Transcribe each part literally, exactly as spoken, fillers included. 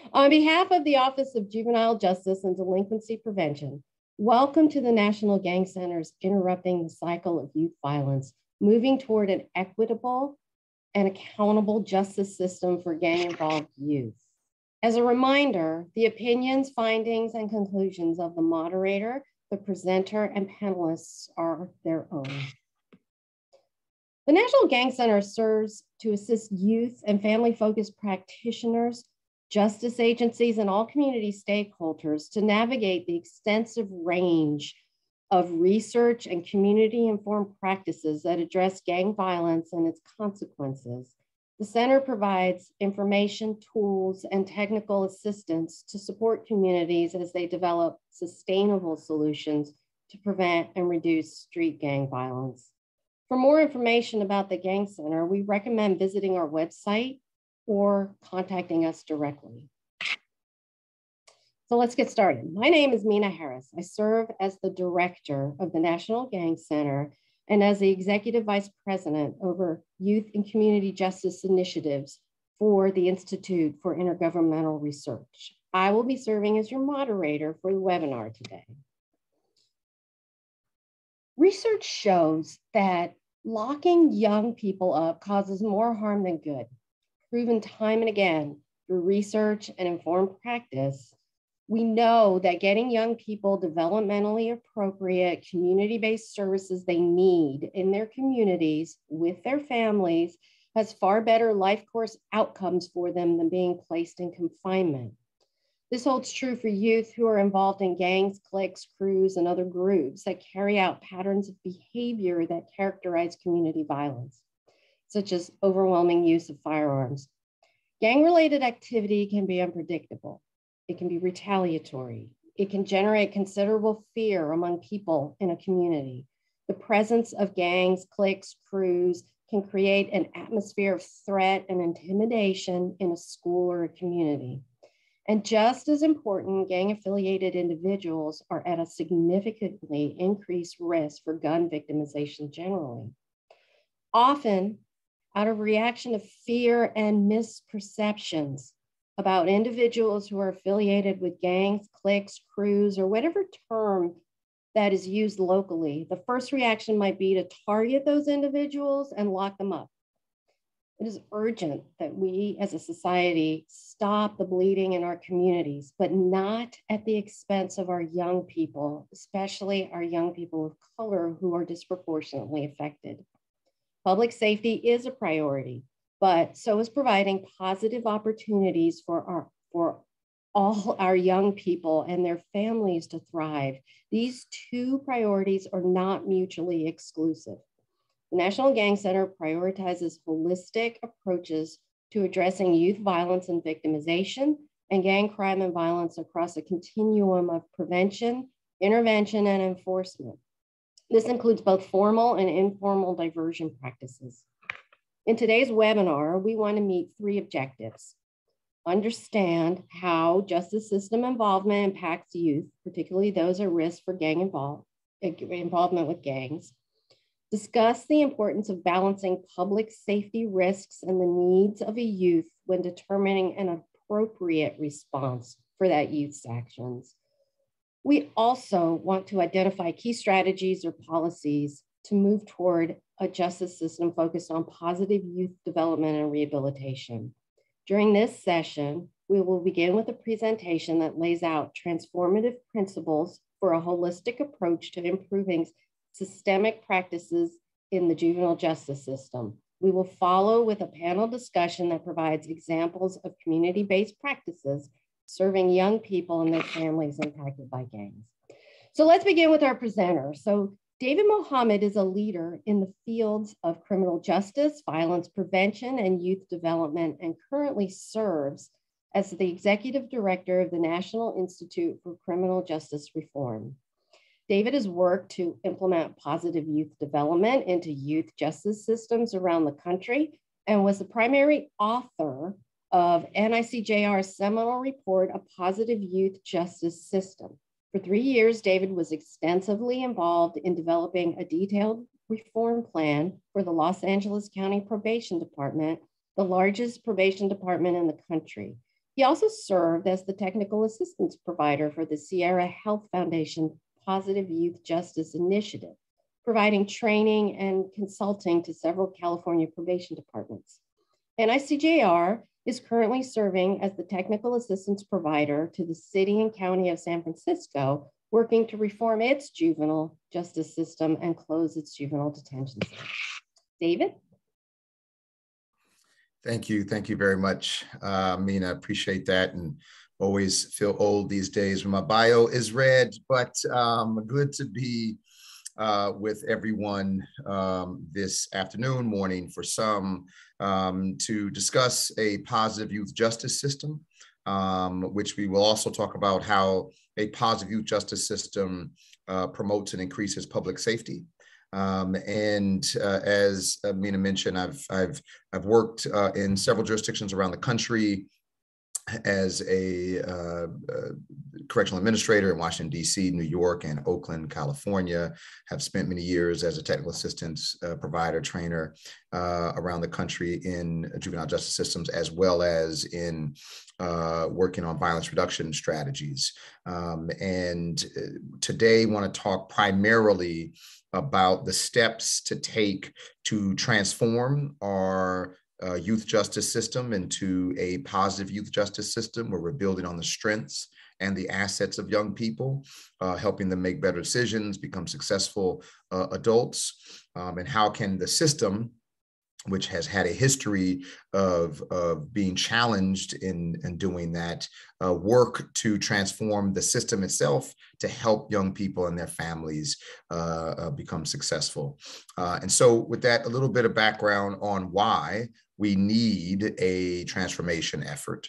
On behalf of the Office of Juvenile Justice and Delinquency Prevention, welcome to the National Gang Center's Interrupting the Cycle of Youth Violence, moving toward an equitable and accountable justice system for gang-involved youth. As a reminder, the opinions, findings, and conclusions of the moderator, the presenter, and panelists are their own. The National Gang Center serves to assist youth and family-focused practitioners, justice agencies, and all community stakeholders to navigate the extensive range of research and community-informed practices that address gang violence and its consequences. The center provides information, tools, and technical assistance to support communities as they develop sustainable solutions to prevent and reduce street gang violence. For more information about the Gang Center, we recommend visiting our website or contacting us directly. So let's get started. My name is Mina Harris. I serve as the director of the National Gang Center and as the executive vice president over youth and community justice initiatives for the Institute for Intergovernmental Research. I will be serving as your moderator for the webinar today. Research shows that locking young people up causes more harm than good. Proven time and again through research and informed practice, we know that getting young people developmentally appropriate community-based services they need in their communities with their families has far better life course outcomes for them than being placed in confinement. This holds true for youth who are involved in gangs, cliques, crews, and other groups that carry out patterns of behavior that characterize community violence, such as overwhelming use of firearms. Gang-related activity can be unpredictable. It can be retaliatory. It can generate considerable fear among people in a community. The presence of gangs, cliques, crews can create an atmosphere of threat and intimidation in a school or a community. And just as important, gang-affiliated individuals are at a significantly increased risk for gun victimization generally. Often, out of reaction of fear and misperceptions about individuals who are affiliated with gangs, cliques, crews, or whatever term that is used locally, the first reaction might be to target those individuals and lock them up. It is urgent that we as a society stop the bleeding in our communities, but not at the expense of our young people, especially our young people of color who are disproportionately affected. Public safety is a priority, but so is providing positive opportunities for, our, for all our young people and their families to thrive. These two priorities are not mutually exclusive. The National Gang Center prioritizes holistic approaches to addressing youth violence and victimization and gang crime and violence across a continuum of prevention, intervention, and enforcement. This includes both formal and informal diversion practices. In today's webinar, we want to meet three objectives. Understand how justice system involvement impacts youth, particularly those at risk for gang involved, involvement with gangs. Discuss the importance of balancing public safety risks and the needs of a youth when determining an appropriate response for that youth's actions. We also want to identify key strategies or policies to move toward a justice system focused on positive youth development and rehabilitation. During this session, we will begin with a presentation that lays out transformative principles for a holistic approach to improving systemic practices in the juvenile justice system. We will follow with a panel discussion that provides examples of community-based practices serving young people and their families impacted by gangs. So let's begin with our presenter. So David Mohammed is a leader in the fields of criminal justice, violence prevention, and youth development, and currently serves as the executive director of the National Institute for Criminal Justice Reform. David has worked to implement positive youth development into youth justice systems around the country and was the primary author of N I C J R's seminal report, A Positive Youth Justice System. For three years, David was extensively involved in developing a detailed reform plan for the Los Angeles County Probation Department, the largest probation department in the country. He also served as the technical assistance provider for the Sierra Health Foundation Positive Youth Justice Initiative, providing training and consulting to several California probation departments. And I C J R is currently serving as the technical assistance provider to the city and county of San Francisco, working to reform its juvenile justice system and close its juvenile detention center. David? Thank you. Thank you very much, uh, Mina. I appreciate that, and always feel old these days when my bio is read, but um, good to be uh, with everyone um, this afternoon, morning for some, um, to discuss a positive youth justice system, um, which we will also talk about how a positive youth justice system uh, promotes and increases public safety. Um, and uh, as uh, Mina mentioned, I've I've I've worked uh, in several jurisdictions around the country as a uh, uh, correctional administrator in Washington, D C, New York, and Oakland, California. Have spent many years as a technical assistance uh, provider, trainer uh, around the country in juvenile justice systems, as well as in uh, working on violence reduction strategies. Um, and today, I want to talk primarily about the steps to take to transform our uh, youth justice system into a positive youth justice system where we're building on the strengths and the assets of young people, uh, helping them make better decisions, become successful uh, adults, um, and how can the system, which has had a history of, of being challenged in, in doing that, uh, work to transform the system itself to help young people and their families uh, uh, become successful. Uh, and so with that, a little bit of background on why we need a transformation effort.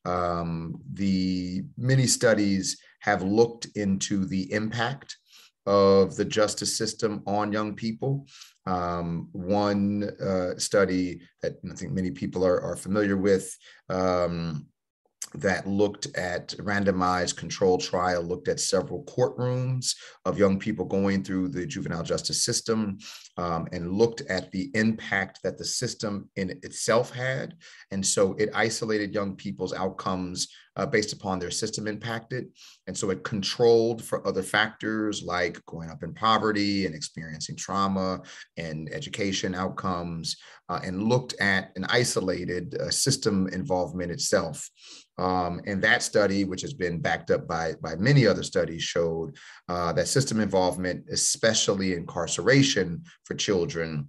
Um, the many studies have looked into the impact of the justice system on young people. Um, one uh, study that I think many people are, are familiar with um, that looked at randomized controlled trial, looked at several courtrooms of young people going through the juvenile justice system, um, and looked at the impact that the system in itself had. And so it isolated young people's outcomes uh, based upon their system impacted. And so it controlled for other factors like growing up in poverty and experiencing trauma and education outcomes, uh, and looked at an isolated uh, system involvement itself. Um, and that study, which has been backed up by, by many other studies, showed uh, that system involvement, especially incarceration for children,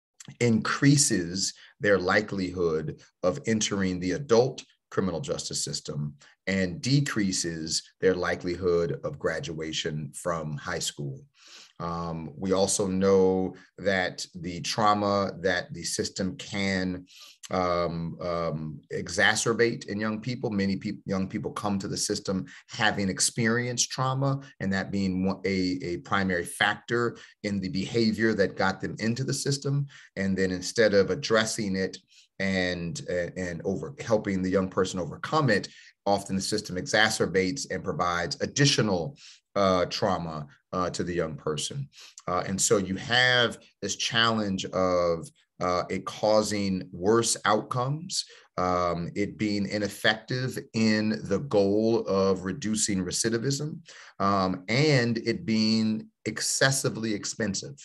increases their likelihood of entering the adult criminal justice system and decreases their likelihood of graduation from high school. Um, we also know that the trauma that the system can um, um, exacerbate in young people, many people, young people come to the system having experienced trauma, and that being one, a, a primary factor in the behavior that got them into the system. And then instead of addressing it and, and over helping the young person overcome it, often the system exacerbates and provides additional uh, trauma uh, to the young person. Uh, and so you have this challenge of uh, it causing worse outcomes, um, it being ineffective in the goal of reducing recidivism, um, and it being excessively expensive.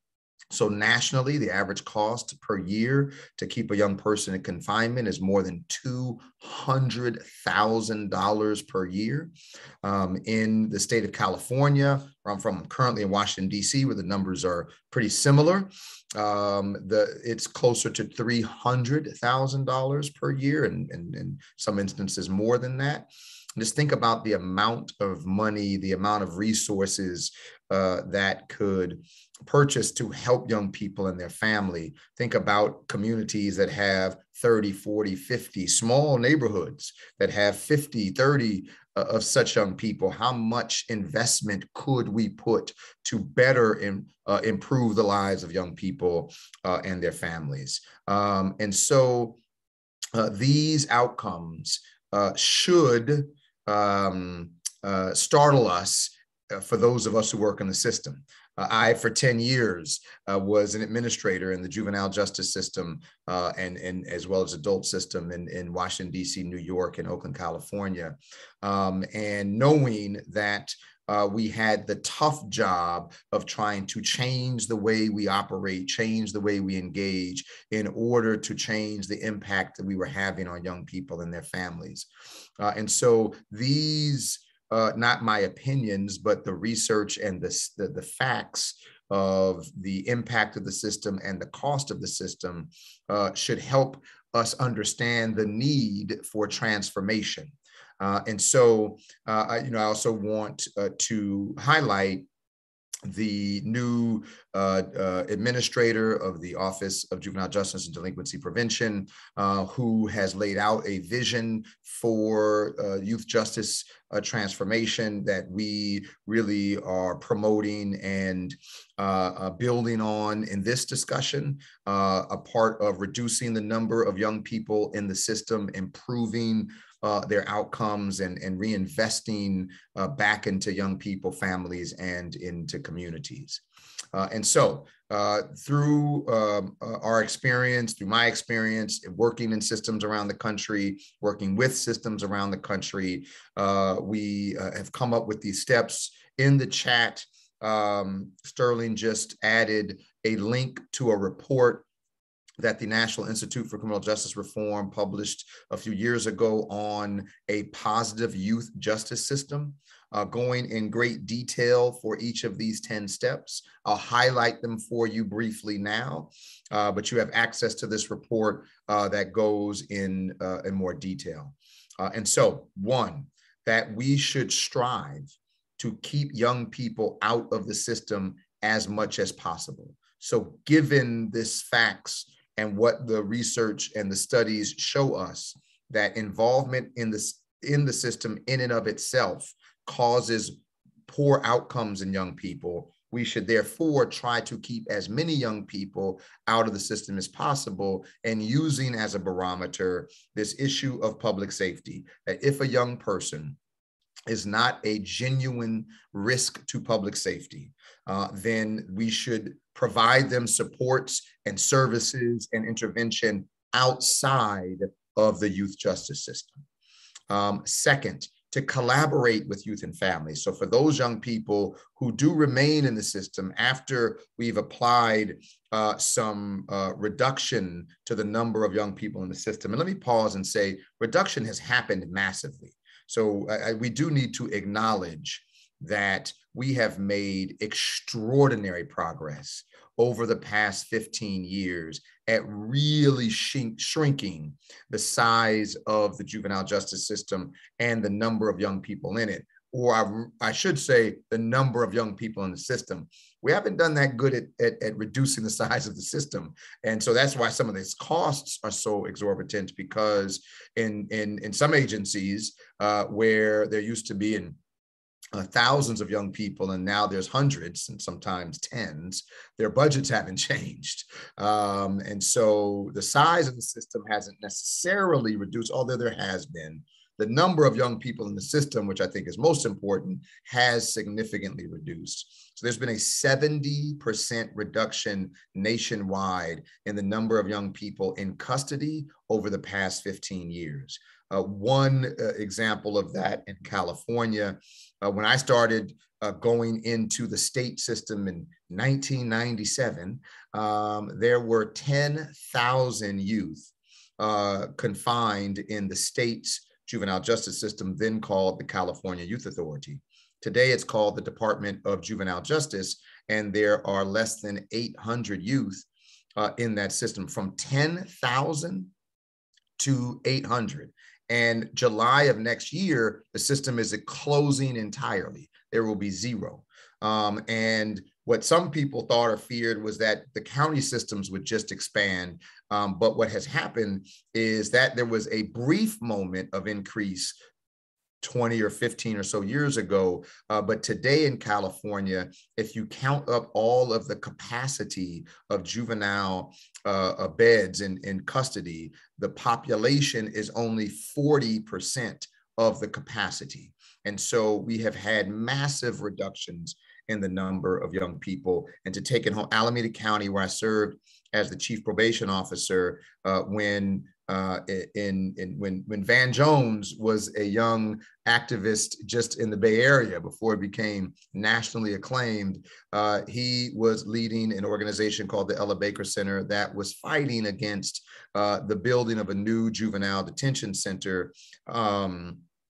So nationally, the average cost per year to keep a young person in confinement is more than two hundred thousand dollars per year. Um, in the state of California, where I'm from, I'm currently in Washington, D C, where the numbers are pretty similar. Um, the, it's closer to three hundred thousand dollars per year, and in some instances more than that. Just think about the amount of money, the amount of resources uh, that could purchase to help young people and their family. Think about communities that have thirty, forty, fifty, small neighborhoods that have fifty, thirty uh, of such young people. How much investment could we put to better in, uh, improve the lives of young people uh, and their families? Um, and so uh, these outcomes uh, should um, uh, startle us uh, for those of us who work in the system. Uh, I, for ten years, uh, was an administrator in the juvenile justice system uh, and, and as well as adult system in, in Washington, D C, New York, and Oakland, California. Um, and knowing that Uh, we had the tough job of trying to change the way we operate, change the way we engage in order to change the impact that we were having on young people and their families. Uh, and so these, uh, not my opinions, but the research and the, the, the facts of the impact of the system and the cost of the system uh, should help us understand the need for transformation. Uh, and so, uh, I, you know, I also want uh, to highlight the new uh, uh, administrator of the Office of Juvenile Justice and Delinquency Prevention, uh, who has laid out a vision for uh, youth justice uh, transformation that we really are promoting and uh, uh, building on in this discussion, uh, a part of reducing the number of young people in the system, improving Uh, their outcomes and, and reinvesting uh, back into young people, families, and into communities. Uh, and so uh, through um, uh, our experience, through my experience working in systems around the country, working with systems around the country, uh, we uh, have come up with these steps. In the chat, um, Sterling just added a link to a report that the National Institute for Criminal Justice Reform published a few years ago on a positive youth justice system, uh, going in great detail for each of these ten steps. I'll highlight them for you briefly now, uh, but you have access to this report uh, that goes in, uh, in more detail. Uh, and so, one, that we should strive to keep young people out of the system as much as possible. So given this facts, and what the research and the studies show us, that involvement in the, in the system in and of itself causes poor outcomes in young people, we should therefore try to keep as many young people out of the system as possible, and using as a barometer this issue of public safety, that if a young person is not a genuine risk to public safety, uh, then we should provide them supports and services and intervention outside of the youth justice system. Um, second, to collaborate with youth and families. So for those young people who do remain in the system after we've applied uh, some uh, reduction to the number of young people in the system, and let me pause and say, reduction has happened massively. So uh, we do need to acknowledge that we have made extraordinary progress over the past fifteen years at really shrink, shrinking the size of the juvenile justice system and the number of young people in it, or I, I should say the number of young people in the system. We haven't done that good at, at, at reducing the size of the system. And so that's why some of these costs are so exorbitant, because in, in, in some agencies uh, where there used to be in Uh, thousands of young people, and now there's hundreds and sometimes tens, their budgets haven't changed. Um, and so the size of the system hasn't necessarily reduced, although there has been. The number of young people in the system, which I think is most important, has significantly reduced. So there's been a seventy percent reduction nationwide in the number of young people in custody over the past fifteen years. Uh, one uh, example of that in California, uh, when I started uh, going into the state system in nineteen ninety-seven, um, there were ten thousand youth uh, confined in the state's juvenile justice system, then called the California Youth Authority. Today, it's called the Department of Juvenile Justice, and there are less than eight hundred youth uh, in that system, from ten thousand to eight hundred. And July of next year, the system is closing entirely. There will be zero. Um, and what some people thought or feared was that the county systems would just expand. Um, but what has happened is that there was a brief moment of increase twenty or fifteen or so years ago. Uh, but today in California, if you count up all of the capacity of juvenile uh, uh, beds in, in custody, the population is only forty percent of the capacity. And so we have had massive reductions in the number of young people and to take it home. Alameda County, where I served as the chief probation officer, uh, when uh, in, in when when Van Jones was a young activist just in the Bay Area before it became nationally acclaimed, uh, he was leading an organization called the Ella Baker Center that was fighting against uh, the building of a new juvenile detention center um,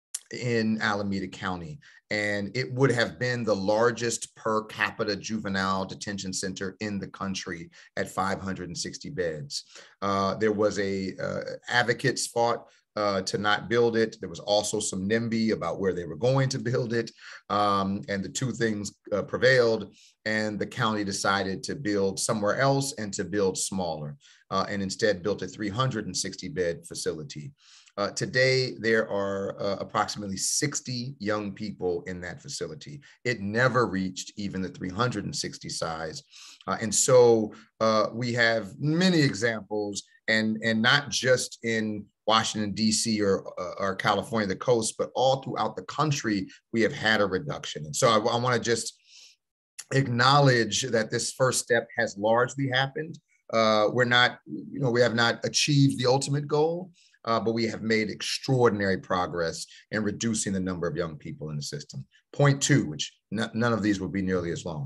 in Alameda County. And it would have been the largest per capita juvenile detention center in the country at five hundred sixty beds. Uh, there was a uh, advocates fought uh, to not build it. There was also some NIMBY about where they were going to build it. Um, and the two things uh, prevailed, and the county decided to build somewhere else and to build smaller, uh, and instead built a three hundred sixty bed facility. Uh, today, there are uh, approximately sixty young people in that facility. It never reached even the three hundred sixty size. Uh, and so uh, we have many examples, and, and not just in Washington, D C or, uh, or California, the coast, but all throughout the country, we have had a reduction. And so I, I want to just acknowledge that this first step has largely happened. Uh, we're not, you know, we have not achieved the ultimate goal, Uh, but we have made extraordinary progress in reducing the number of young people in the system. Point two, which none of these will be nearly as long,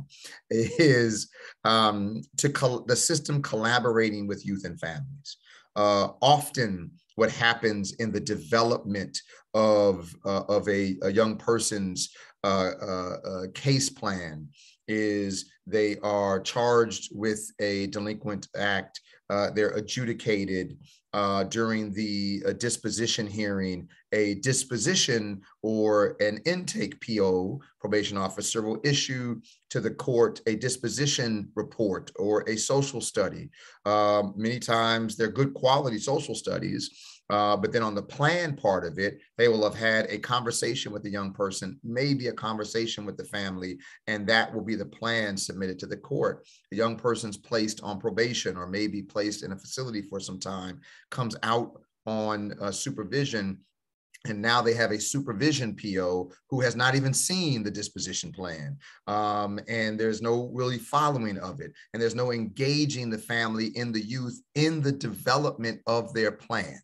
is um, to the system collaborating with youth and families. Uh, often what happens in the development of, uh, of a, a young person's uh, uh, uh, case plan is they are charged with a delinquent act. Uh, they're adjudicated. Uh, during the uh, disposition hearing, a disposition or an intake P O, probation officer, will issue to the court a disposition report or a social study. Um, many times they're good quality social studies, uh, but then on the plan part of it, they will have had a conversation with the young person, maybe a conversation with the family, and that will be the plan submitted to the court. The young person's placed on probation or maybe placed in a facility for some time, comes out on uh, supervision, and now they have a supervision P O who has not even seen the disposition plan. Um, and there's no really following of it. And there's no engaging the family and the youth in the development of their plan.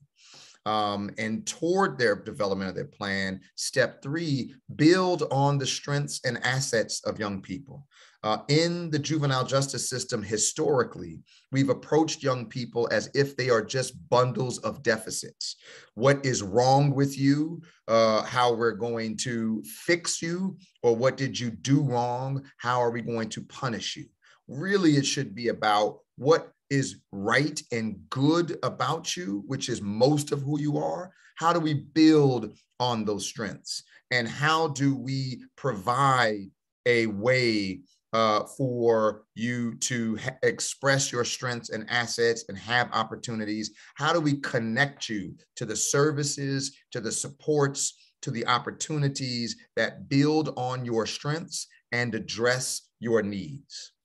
Um, and toward their development of their plan, step three, build on the strengths and assets of young people. Uh, in the juvenile justice system, historically, we've approached young people as if they are just bundles of deficits. What is wrong with you, uh, how we're going to fix you, or what did you do wrong, how are we going to punish you? Really, it should be about what is right and good about you, which is most of who you are. How do we build on those strengths? And how do we provide a way uh, for you to express your strengths and assets and have opportunities? How do we connect you to the services, to the supports, to the opportunities that build on your strengths and address your needs?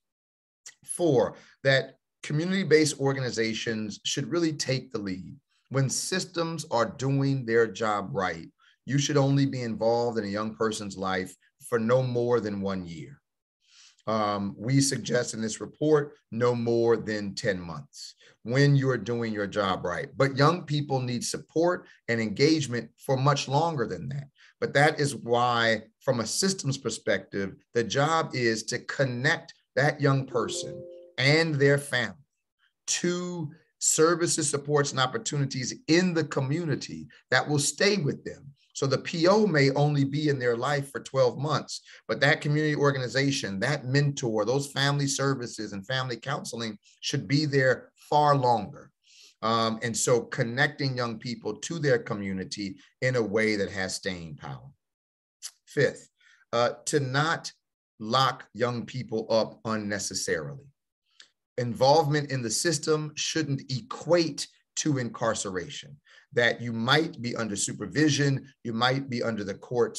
Four, that community-based organizations should really take the lead. When systems are doing their job right, you should only be involved in a young person's life for no more than one year. Um, we suggest in this report, no more than ten months when you're doing your job right. But young people need support and engagement for much longer than that. But that is why, from a systems perspective, the job is to connect that young person and their family to services, supports, and opportunities in the community that will stay with them. So the P O may only be in their life for twelve months, but that community organization, that mentor, those family services and family counseling should be there far longer. Um, and so connecting young people to their community in a way that has staying power. Fifth, uh, to not lock young people up unnecessarily. Involvement in the system shouldn't equate to incarceration, that you might be under supervision, you might be under the court's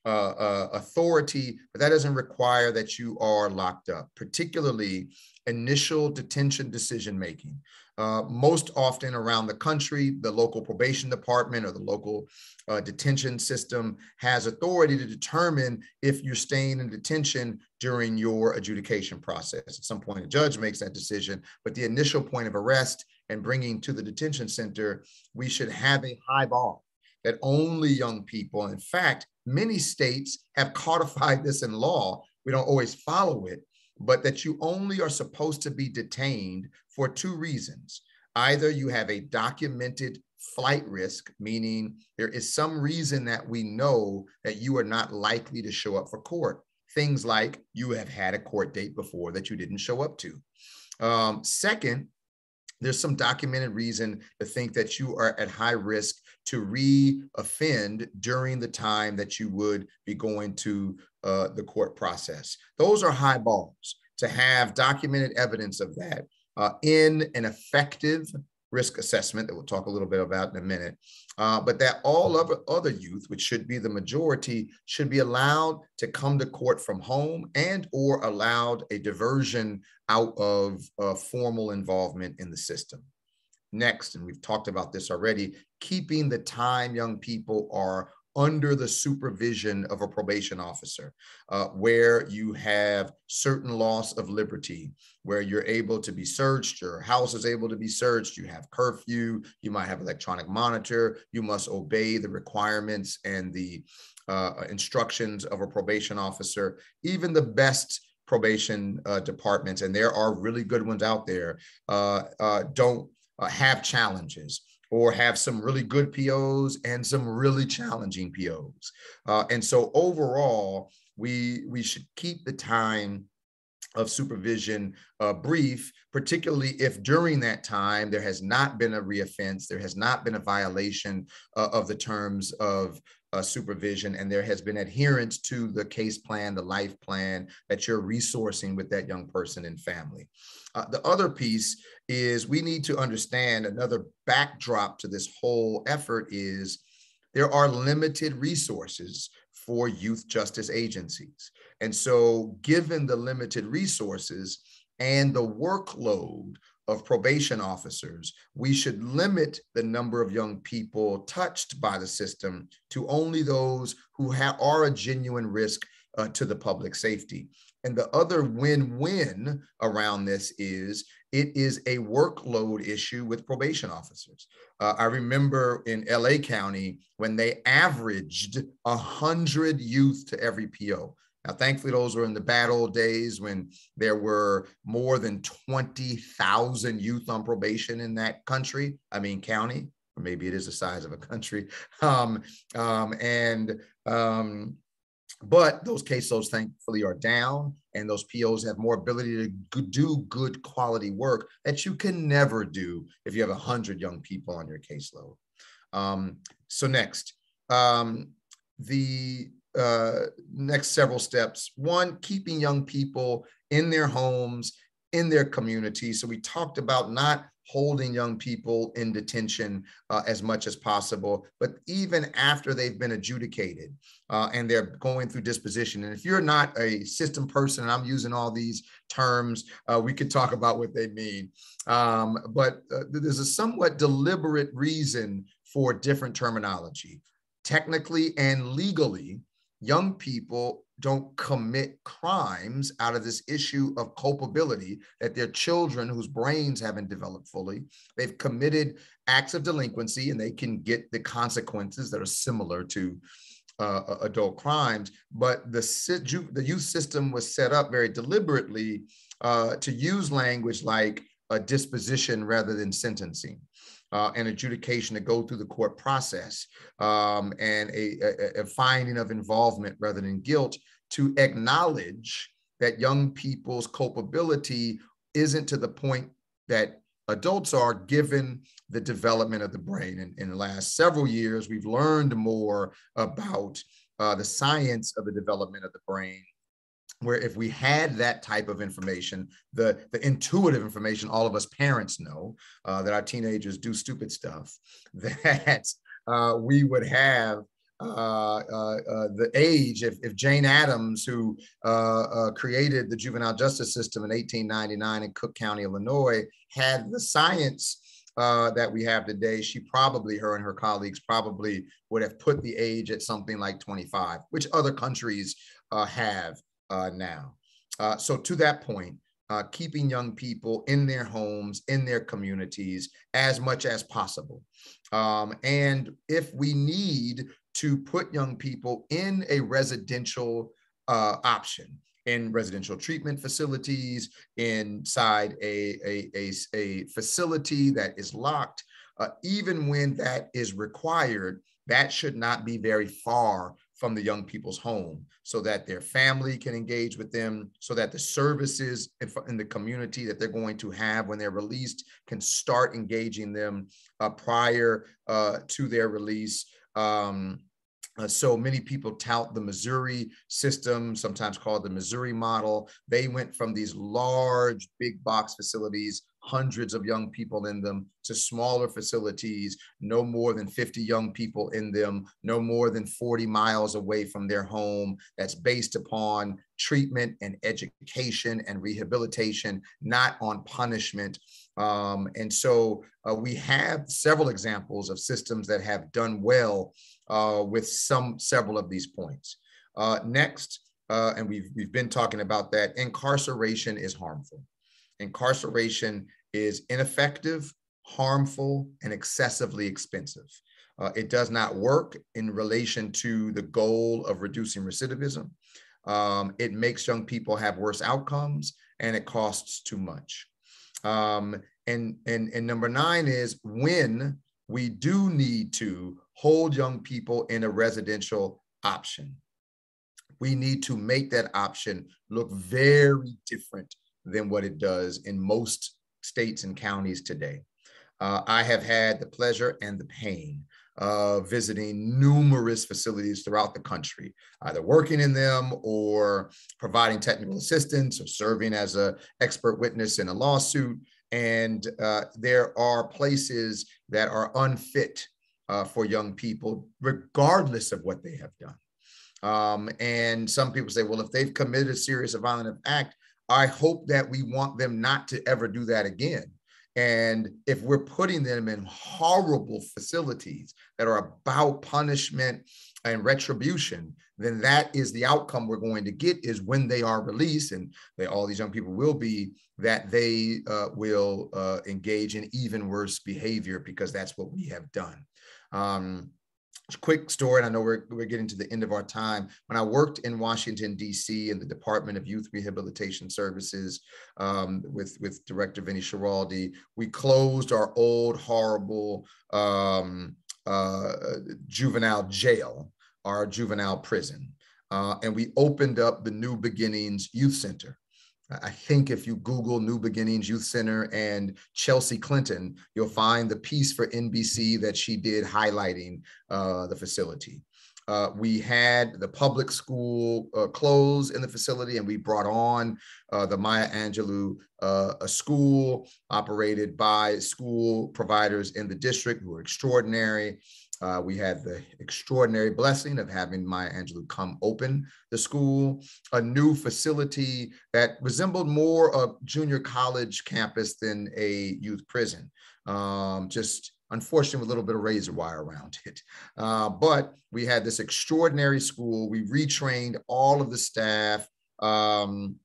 uh, uh, authority, but that doesn't require that you are locked up, particularly initial detention decision-making. Uh, most often around the country, the local probation department or the local uh, detention system has authority to determine if you're staying in detention during your adjudication process. At some point, a judge makes that decision, but the initial point of arrest and bringing to the detention center, we should have a high bar that only young people, in fact, many states have codified this in law. We don't always follow it, but that you only are supposed to be detained for two reasons. Either you have a documented flight risk, meaning there is some reason that we know that you are not likely to show up for court. Things like you have had a court date before that you didn't show up to. Um, second, there's some documented reason to think that you are at high risk to re-offend during the time that you would be going to uh, the court process. Those are high bars. To have documented evidence of that uh, in an effective risk assessment that we'll talk a little bit about in a minute, uh, but that all of other youth, which should be the majority, should be allowed to come to court from home and or allowed a diversion out of uh, formal involvement in the system. Next, and we've talked about this already, keeping the time young people are under the supervision of a probation officer, uh, where you have certain loss of liberty, where you're able to be searched, your house is able to be searched, you have curfew, you might have electronic monitor, you must obey the requirements and the uh, instructions of a probation officer. Even the best probation uh, departments, and there are really good ones out there, uh, uh, don't uh, have challenges, or have some really good P Os and some really challenging P Os. Uh, and so overall, we, we should keep the time of supervision uh, brief, particularly if during that time there has not been a reoffense, there has not been a violation uh, of the terms of uh, supervision, and there has been adherence to the case plan, the life plan that you're resourcing with that young person and family. Uh, the other piece is we need to understand another backdrop to this whole effort is there are limited resources for youth justice agencies. And so given the limited resources and the workload of probation officers, we should limit the number of young people touched by the system to only those who have, are a genuine risk uh, to the public safety. And the other win-win around this is it is a workload issue with probation officers. Uh, I remember in L A County when they averaged one hundred youth to every P O. Now, thankfully, those were in the bad old days when there were more than twenty thousand youth on probation in that country, I mean, county, or maybe it is the size of a country. Um, um, and um, But those caseloads, thankfully, are down, and those P Os have more ability to do good quality work that you can never do if you have one hundred young people on your caseload. Um, so next, um, the uh, next several steps. One, keeping young people in their homes, in their community. So we talked about not holding young people in detention uh, as much as possible, but even after they've been adjudicated uh, and they're going through disposition. And if you're not a system person, and I'm using all these terms, uh, we could talk about what they mean. Um, but uh, there's a somewhat deliberate reason for different terminology. Technically and legally, young people don't commit crimes out of this issue of culpability that they're children whose brains haven't developed fully. They've committed acts of delinquency and they can get the consequences that are similar to uh, adult crimes. But the, the youth system was set up very deliberately uh, to use language like a disposition rather than sentencing. Uh, and adjudication to go through the court process, um, and a, a, a finding of involvement rather than guilt, to acknowledge that young people's culpability isn't to the point that adults are given the development of the brain. And in the last several years, we've learned more about uh, the science of the development of the brain, where if we had that type of information, the, the intuitive information all of us parents know, uh, that our teenagers do stupid stuff, that uh, we would have uh, uh, uh, the age, if, if Jane Addams, who uh, uh, created the juvenile justice system in eighteen ninety-nine in Cook County, Illinois, had the science uh, that we have today, she probably, her and her colleagues probably would have put the age at something like twenty-five, which other countries uh, have uh, now. Uh, so to that point, uh, keeping young people in their homes, in their communities as much as possible. Um, and if we need to put young people in a residential uh, option, in residential treatment facilities, inside a, a, a, a facility that is locked, uh, even when that is required, that should not be very far from the young people's home, so that their family can engage with them, so that the services in the community that they're going to have when they're released can start engaging them uh, prior uh, to their release. Um, Uh, so many people tout the Missouri system, sometimes called the Missouri model. They went from these large, big box facilities, hundreds of young people in them, to smaller facilities, no more than fifty young people in them, no more than forty miles away from their home. That's based upon treatment and education and rehabilitation, not on punishment. Um, and so uh, we have several examples of systems that have done well uh, with some several of these points. Uh, next, uh, and we've, we've been talking about that, incarceration is harmful. Incarceration is ineffective, harmful, and excessively expensive. Uh, it does not work in relation to the goal of reducing recidivism. Um, it makes young people have worse outcomes, and it costs too much. Um, and, and, and number nine is, when we do need to hold young people in a residential option, we need to make that option look very different than what it does in most states and counties today. Uh, I have had the pleasure and the pain of visiting numerous facilities throughout the country, either working in them or providing technical assistance or serving as an expert witness in a lawsuit. And uh, there are places that are unfit uh, for young people, regardless of what they have done. Um, and some people say, well, if they've committed a serious or violent act, I hope that we want them not to ever do that again. And if we're putting them in horrible facilities that are about punishment and retribution, then that is the outcome we're going to get, is when they are released, and they, all these young people will be, that they uh, will uh, engage in even worse behavior, because that's what we have done. Um, Quick story, and I know we're, we're getting to the end of our time. When I worked in Washington, D C in the Department of Youth Rehabilitation Services um, with, with Director Vinnie Schiraldi, we closed our old, horrible um, uh, juvenile jail, our juvenile prison. Uh, and we opened up the New Beginnings Youth Center. I think if you Google New Beginnings Youth Center and Chelsea Clinton, you'll find the piece for N B C that she did highlighting uh, the facility. Uh, we had the public school uh, close in the facility, and we brought on uh, the Maya Angelou, uh, a school operated by school providers in the district who are extraordinary. Uh, we had the extraordinary blessing of having Maya Angelou come open the school, a new facility that resembled more a junior college campus than a youth prison. Um, just unfortunately with a little bit of razor wire around it. Uh, but we had this extraordinary school. We retrained all of the staff, um,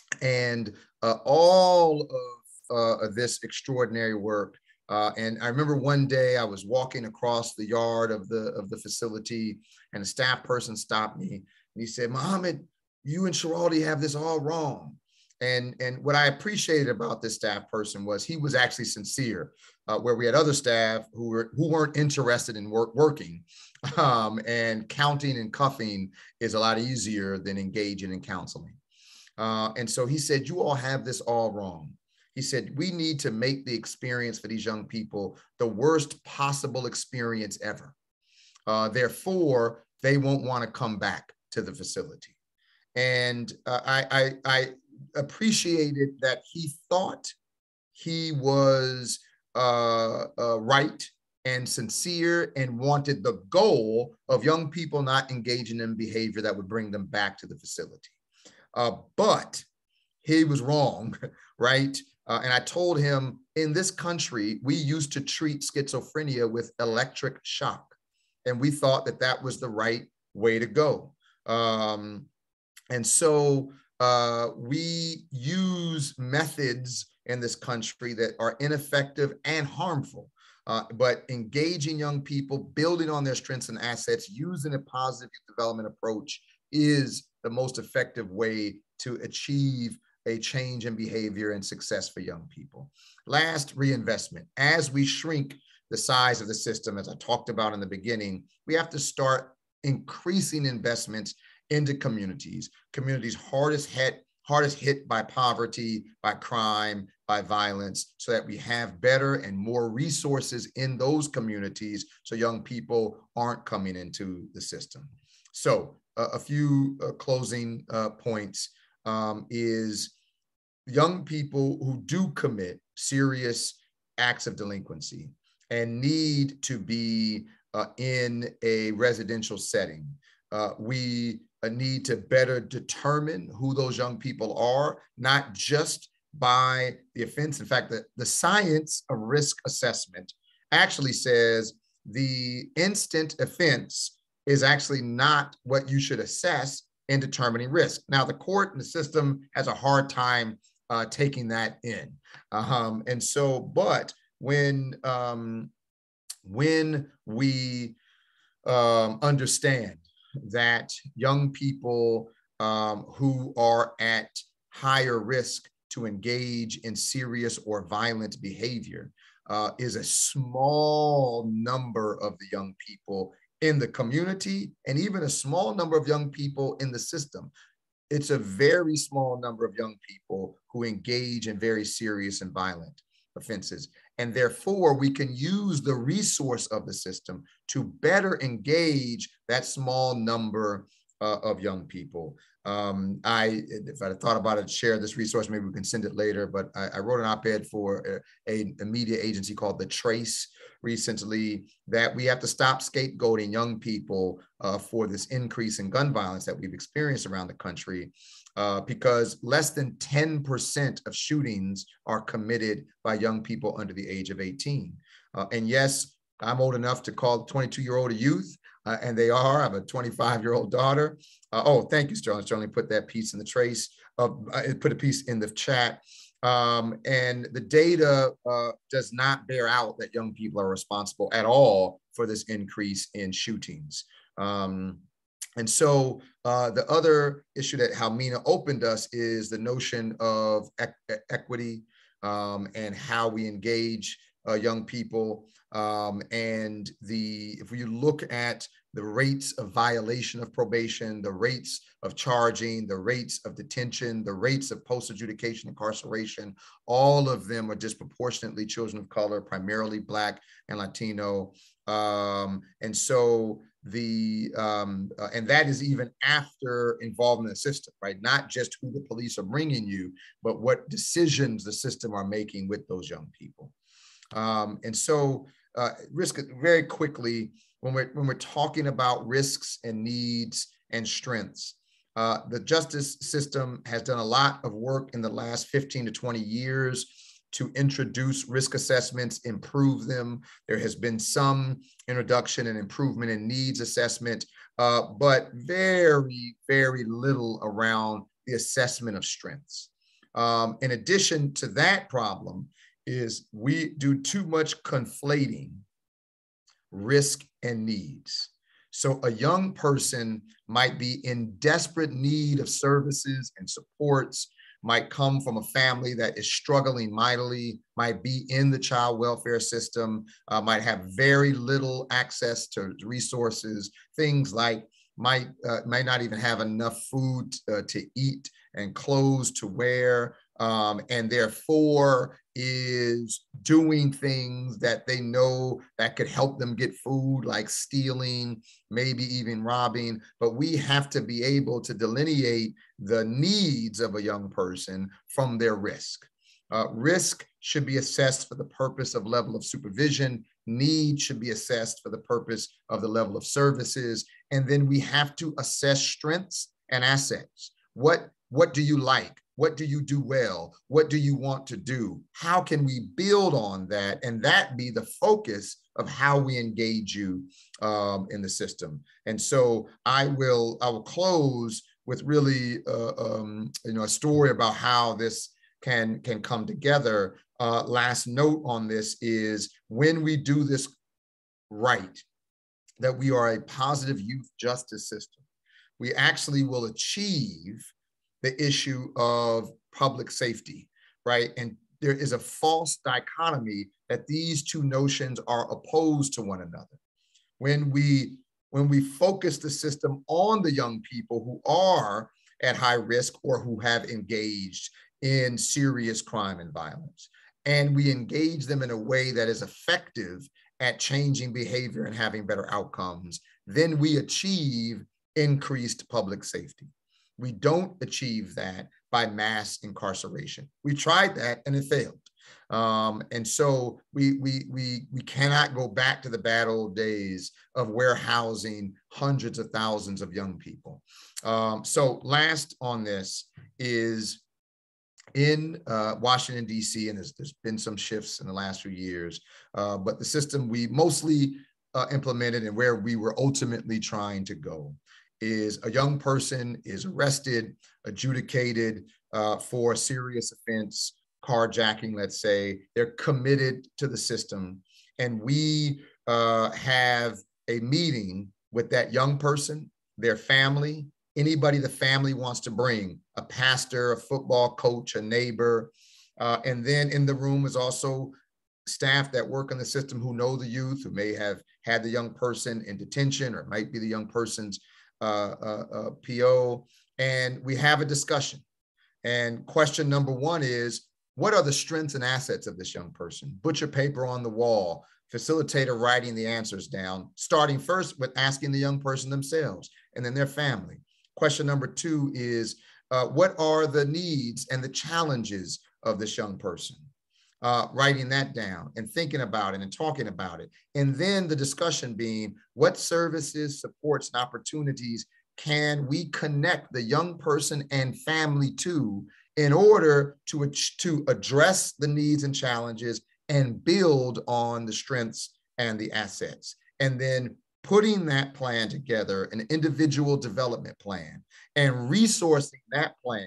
and uh, all of, uh, of this extraordinary work. Uh, and I remember one day I was walking across the yard of the, of the facility, and a staff person stopped me, and he said, "Mohammed, you and Schiraldi have this all wrong." And, and what I appreciated about this staff person was he was actually sincere, uh, where we had other staff who, were, who weren't interested in work, working. Um, and counting and cuffing is a lot easier than engaging in counseling. Uh, and so he said, "You all have this all wrong." He said, "We need to make the experience for these young people the worst possible experience ever. Uh, therefore, they won't want to come back to the facility." And uh, I, I, I appreciated that he thought he was uh, uh, right and sincere and wanted the goal of young people not engaging in behavior that would bring them back to the facility. Uh, but he was wrong, right? Uh, and I told him, in this country, we used to treat schizophrenia with electric shock. And we thought that that was the right way to go. Um, and so uh, we use methods in this country that are ineffective and harmful. Uh, but engaging young people, building on their strengths and assets, using a positive youth development approach is the most effective way to achieve a change in behavior and success for young people. Last, reinvestment. As we shrink the size of the system, as I talked about in the beginning, we have to start increasing investments into communities, communities hardest hit, hardest hit by poverty, by crime, by violence, so that we have better and more resources in those communities so young people aren't coming into the system. So uh, a few uh, closing uh, points um, is young people who do commit serious acts of delinquency and need to be uh, in a residential setting. Uh, we uh, need to better determine who those young people are, not just by the offense. In fact, the, the science of risk assessment actually says the instant offense is actually not what you should assess in determining risk. Now, the court and the system has a hard time uh, taking that in. Um, and so, but when, um, when we um, understand that young people um, who are at higher risk to engage in serious or violent behavior uh, is a small number of the young people in the community, and even a small number of young people in the system. It's a very small number of young people who engage in very serious and violent offenses. And therefore, we can use the resource of the system to better engage that small number uh, of young people. Um, I, if I thought about it, share this resource, maybe we can send it later, but I, I wrote an op-ed for a, a media agency called The Trace recently, that we have to stop scapegoating young people uh, for this increase in gun violence that we've experienced around the country, uh, because less than ten percent of shootings are committed by young people under the age of eighteen. Uh, and yes, I'm old enough to call twenty-two-year-old a youth, uh, and they are. I have a twenty-five-year-old daughter. Uh, oh, thank you, Sterling. Sterling put that piece in the trace, of, uh, put a piece in the chat. Um, and the data uh, does not bear out that young people are responsible at all for this increase in shootings. Um, and so uh, the other issue that Halmina opened us is the notion of e- equity um, and how we engage uh, young people. Um, and the if you look at the rates of violation of probation, the rates of charging, the rates of detention, the rates of post-adjudication incarceration, all of them are disproportionately children of color, primarily Black and Latino. Um, and so the, um, uh, and that is even after involvement in the system, right? Not just who the police are bringing you, but what decisions the system are making with those young people. Um, and so uh, risk, very quickly, when we're, when we're talking about risks and needs and strengths, uh, the justice system has done a lot of work in the last fifteen to twenty years to introduce risk assessments, improve them. There has been some introduction and improvement in needs assessment, uh, but very, very little around the assessment of strengths. Um, in addition to that problem is we do too much conflating risk and needs. So a young person might be in desperate need of services and supports, might come from a family that is struggling mightily, might be in the child welfare system, uh, might have very little access to resources, things like might, uh, might not even have enough food uh, to eat and clothes to wear, um, and therefore is doing things that they know that could help them get food, like stealing, maybe even robbing. But we have to be able to delineate the needs of a young person from their risk. Uh, risk should be assessed for the purpose of level of supervision Needs should be assessed for the purpose of the level of services. And then we have to assess strengths and assets. What, what do you like? What do you do well? What do you want to do? How can we build on that? And that be the focus of how we engage you um, in the system. And so I will, I will close with really, uh, um, you know, a story about how this can, can come together. Uh, last note on this is when we do this right, that we are a positive youth justice system, we actually will achieve the issue of public safety, right? And there is a false dichotomy that these two notions are opposed to one another. When we, when we focus the system on the young people who are at high risk or who have engaged in serious crime and violence, and we engage them in a way that is effective at changing behavior and having better outcomes, then we achieve increased public safety. We don't achieve that by mass incarceration. We tried that and it failed. Um, and so we, we, we, we cannot go back to the bad old days of warehousing hundreds of thousands of young people. Um, so last on this is in uh, Washington, D C, and there's, there's been some shifts in the last few years, uh, but the system we mostly uh, implemented and where we were ultimately trying to go is a young person is arrested, adjudicated uh, for a serious offense, carjacking, let's say. They're committed to the system, and we uh, have a meeting with that young person, their family, anybody the family wants to bring, a pastor, a football coach, a neighbor. Uh, and then in the room is also staff that work in the system who know the youth, who may have had the young person in detention or might be the young person's uh, uh, uh, P O. And we have a discussion. And question number one is, what are the strengths and assets of this young person? Butcher paper on the wall, facilitator writing the answers down, starting first with asking the young person themselves and then their family. Question number two is, uh, what are the needs and the challenges of this young person? Uh, writing that down and thinking about it and talking about it. And then the discussion being, what services, supports, and opportunities can we connect the young person and family to in order to, to address the needs and challenges and build on the strengths and the assets. And then putting that plan together, an individual development plan, and resourcing that plan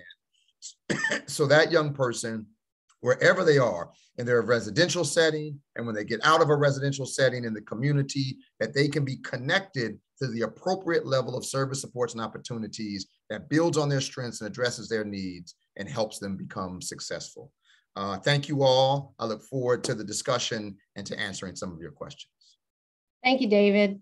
so that young person, wherever they are, in their residential setting, and when they get out of a residential setting in the community, that they can be connected to the appropriate level of service, supports, and opportunities that builds on their strengths and addresses their needs and helps them become successful. Uh, thank you all. I look forward to the discussion and to answering some of your questions. Thank you, David.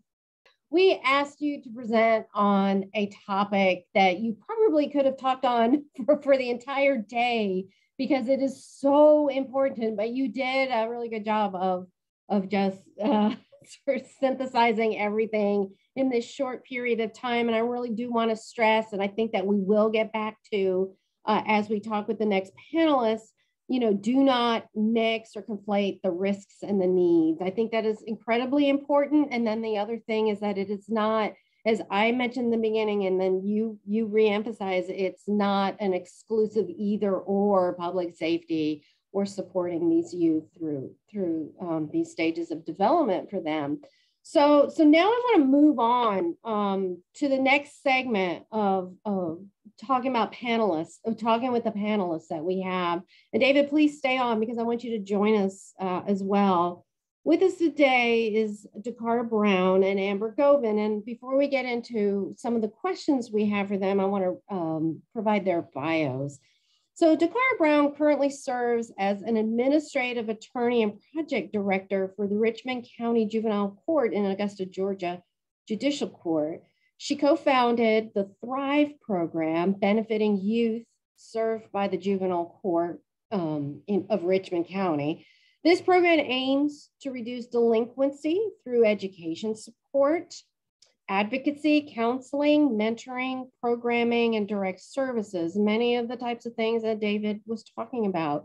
We asked you to present on a topic that you probably could have talked on for, for the entire day because it is so important, but you did a really good job of, of just uh, sort of synthesizing everything in this short period of time. And I really do want to stress, and I think that we will get back to uh, as we talk with the next panelists, you know, do not mix or conflate the risks and the needs. I think that is incredibly important. And then the other thing is that it is not, as I mentioned in the beginning, and then you you reemphasize, it's not an exclusive either or public safety or supporting these youth through through um, these stages of development for them. So, so now I want to move on um, to the next segment of, of talking about panelists, of talking with the panelists that we have. And David, please stay on because I want you to join us uh, as well. With us today is Dakar Brown and Amber Govan. And before we get into some of the questions we have for them, I want to um, provide their bios. So Dakar Brown currently serves as an administrative attorney and project director for the Richmond County Juvenile Court in Augusta, Georgia Judicial Court. She co-founded the Thrive program benefiting youth served by the Juvenile Court um, in, of Richmond County. This program aims to reduce delinquency through education support, advocacy, counseling, mentoring, programming, and direct services, many of the types of things that David was talking about.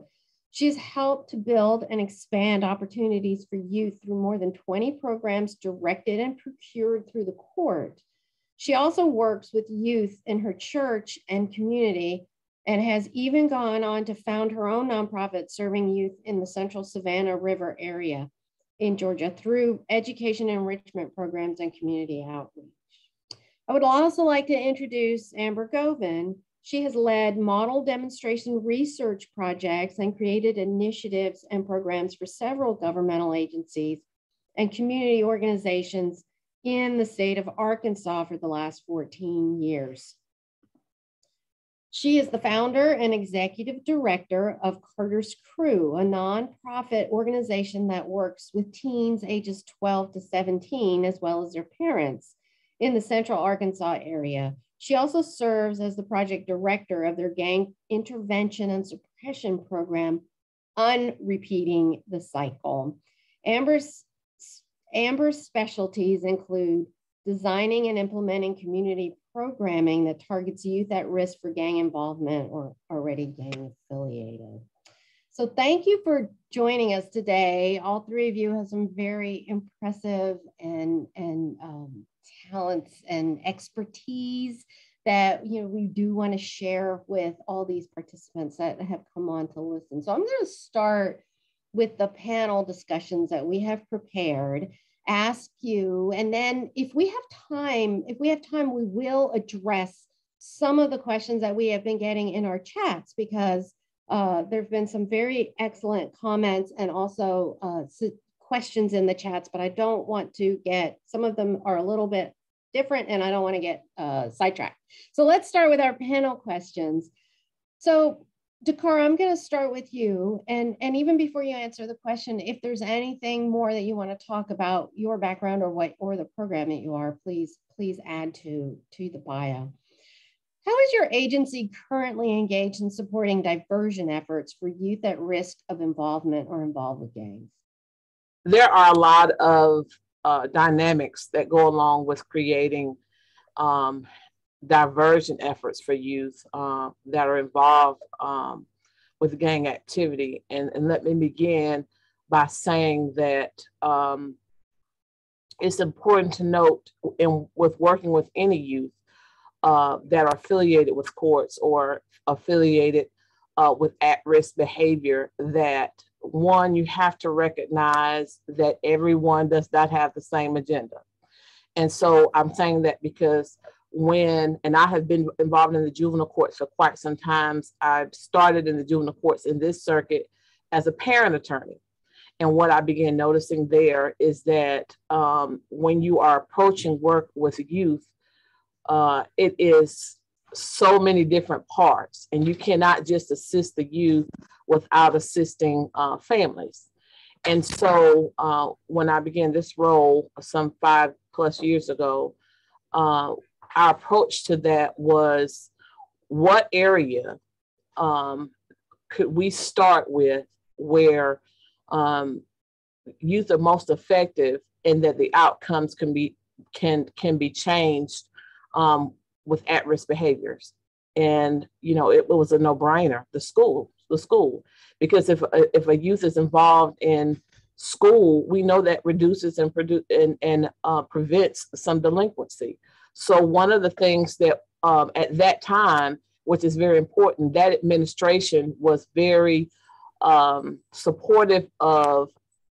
She has helped to build and expand opportunities for youth through more than twenty programs directed and procured through the court. She also works with youth in her church and community, and has even gone on to found her own nonprofit serving youth in the Central Savannah River area in Georgia through education enrichment programs and community outreach. I would also like to introduce Amber Govin. She has led model demonstration research projects and created initiatives and programs for several governmental agencies and community organizations in the state of Arkansas for the last fourteen years. She is the founder and executive director of Carter's Crew, a nonprofit organization that works with teens ages twelve to seventeen, as well as their parents in the Central Arkansas area. She also serves as the project director of their gang intervention and suppression program, Unrepeating the Cycle. Amber's, Amber's specialties include designing and implementing community programming that targets youth at risk for gang involvement or already gang affiliated. So thank you for joining us today. All three of you have some very impressive and, and um, talents and expertise that, you know, we do want to share with all these participants that have come on to listen. So I'm going to start with the panel discussions that we have prepared, ask you, and then if we have time, if we have time, we will address some of the questions that we have been getting in our chats, because uh, there have been some very excellent comments and also uh, questions in the chats, but I don't want to get, some of them are a little bit different and I don't want to get uh, sidetracked. So let's start with our panel questions. So Dakar, I'm going to start with you. And, and even before you answer the question, if there's anything more that you want to talk about your background or what, or the program that you are, please, please add to, to the bio. How is your agency currently engaged in supporting diversion efforts for youth at risk of involvement or involved with gangs? There are a lot of uh, dynamics that go along with creating um, diversion efforts for youth uh, that are involved um, with gang activity. And, and let me begin by saying that um, it's important to note in with working with any youth uh, that are affiliated with courts or affiliated uh, with at-risk behavior, that one, you have to recognize that everyone does not have the same agenda. And so I'm saying that because when, and I have been involved in the juvenile courts for quite some time. I started in the juvenile courts in this circuit as a parent attorney. And what I began noticing there is that um, when you are approaching work with youth, uh, it is so many different parts, and you cannot just assist the youth without assisting uh, families. And so uh, when I began this role some five plus years ago, uh, our approach to that was, what area um, could we start with where um, youth are most effective and that the outcomes can be can can be changed um, with at-risk behaviors. And you know, it, it was a no-brainer. The school, the school, because if if a youth is involved in school, we know that reduces and produce and and uh, prevents some delinquency. So one of the things that um, at that time, which is very important, that administration was very um, supportive of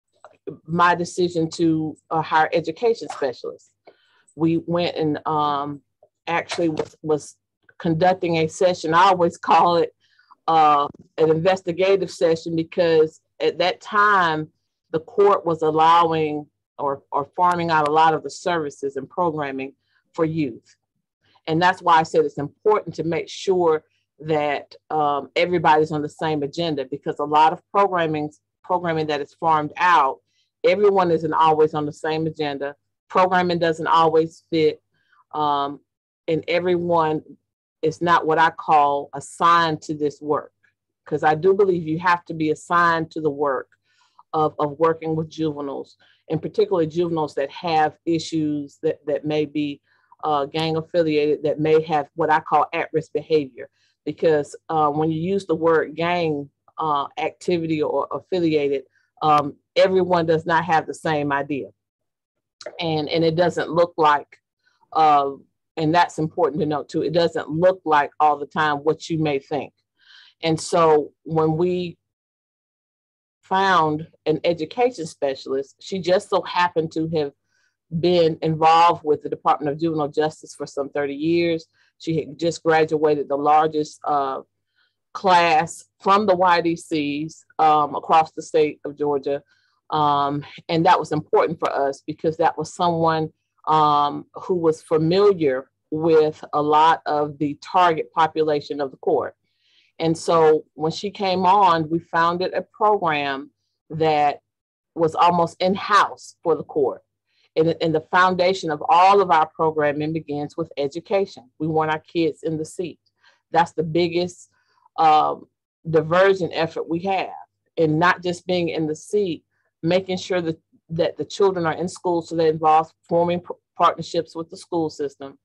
my decision to uh, hire education specialists. We went and um, actually was, was conducting a session. I always call it uh, an investigative session, because at that time, the court was allowing or, or farming out a lot of the services and programming for youth. And that's why I said it's important to make sure that um, everybody's on the same agenda, because a lot of programming, programming that is farmed out, everyone isn't always on the same agenda. Programming doesn't always fit. Um, and everyone is not what I call assigned to this work, because I do believe you have to be assigned to the work of, of working with juveniles, and particularly juveniles that have issues that, that may be uh, gang affiliated, that may have what I call at-risk behavior. Because uh, when you use the word gang uh, activity or affiliated, um, everyone does not have the same idea. And, and it doesn't look like, uh, and that's important to note too, it doesn't look like all the time what you may think. And so when we found an education specialist, she just so happened to have been involved with the Department of Juvenile Justice for some thirty years. She had just graduated the largest uh, class from the Y D Cs um, across the state of Georgia. Um, and that was important for us because that was someone um, who was familiar with a lot of the target population of the court. And so when she came on, we founded a program that was almost in-house for the court. And, and the foundation of all of our programming begins with education. We want our kids in the seat. That's the biggest um, diversion effort we have. And not just being in the seat, making sure that, that the children are in school. So that involves forming p- partnerships with the school system,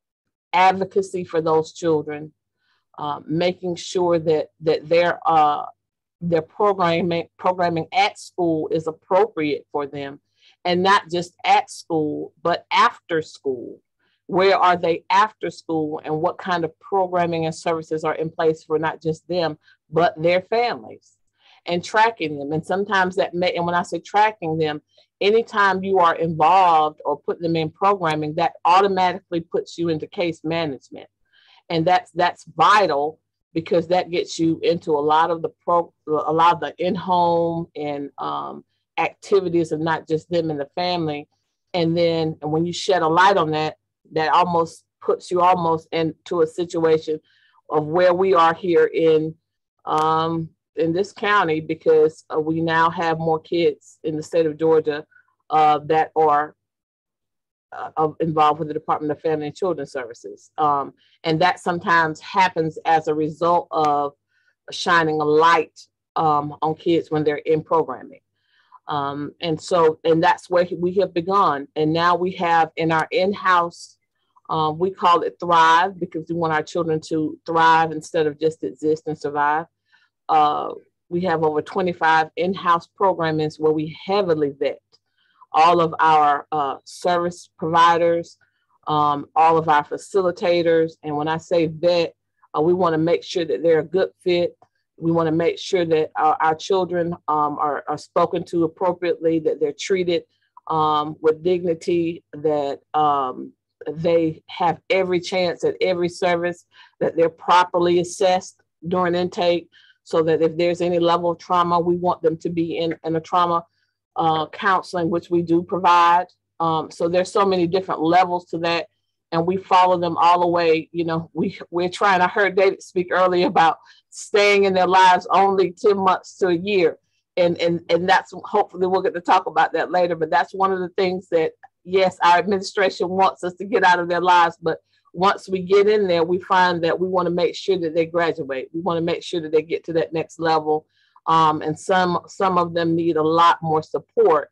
advocacy for those children, uh, making sure that, that their, uh, their programming, programming at school is appropriate for them. And not just at school, but after school. Where are they after school, and what kind of programming and services are in place for not just them, but their families, and tracking them. And sometimes that may, and when I say tracking them, anytime you are involved or put them in programming, that automatically puts you into case management. And that's, that's vital because that gets you into a lot of the pro, a lot of the in-home and, um, activities of not just them and the family. And then and when you shed a light on that, that almost puts you almost into a situation of where we are here in um, in this county, because uh, we now have more kids in the state of Georgia uh, that are uh, involved with the Department of Family and Children Services. Um, and that sometimes happens as a result of shining a light um, on kids when they're in programming. Um, and so, and that's where we have begun. And now we have in our in-house, um, we call it Thrive because we want our children to thrive instead of just exist and survive. Uh, we have over twenty-five in-house programs where we heavily vet all of our uh, service providers, um, all of our facilitators. And when I say vet, uh, we want to make sure that they're a good fit. We want to make sure that our, our children um, are, are spoken to appropriately, that they're treated um, with dignity, that um, they have every chance at every service, that they're properly assessed during intake, so that if there's any level of trauma, we want them to be in, in a trauma uh, counseling, which we do provide. Um, so there's so many different levels to that. And we follow them all the way. You know, we, we're trying, I heard David speak earlier about staying in their lives only ten months to a year. And, and, and that's, hopefully we'll get to talk about that later, but that's one of the things that, yes, our administration wants us to get out of their lives. But once we get in there, we find that we want to make sure that they graduate. We want to make sure that they get to that next level. Um, and some, some of them need a lot more support.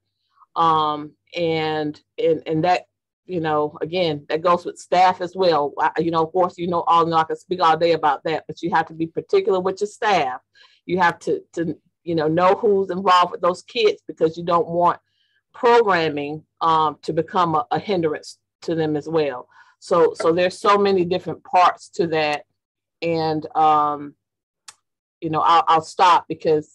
Um, and, and, and that, you know, again, that goes with staff as well. I, you know, of course, you know, all know I can speak all day about that, but you have to be particular with your staff. You have to, to, you know, know who's involved with those kids, because you don't want programming um, to become a, a hindrance to them as well. So, so there's so many different parts to that. And, um, you know, I'll, I'll stop because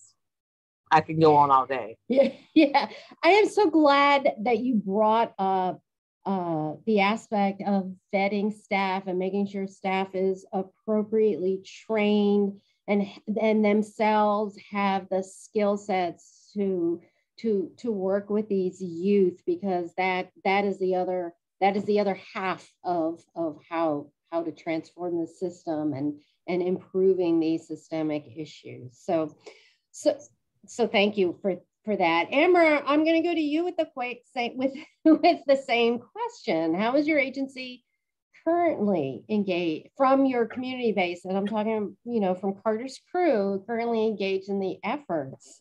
I can go on all day. Yeah, yeah. I am so glad that you brought up uh, the aspect of vetting staff and making sure staff is appropriately trained and, and themselves have the skill sets to, to, to work with these youth, because that, that is the other, that is the other half of, of how, how to transform the system and, and improving these systemic issues. So, so, so thank you for, for that. Amber, I'm going to go to you with the quick same, with, with the same question. How is your agency currently engaged from your community base? And I'm talking, you know, from Carter's crew, currently engaged in the efforts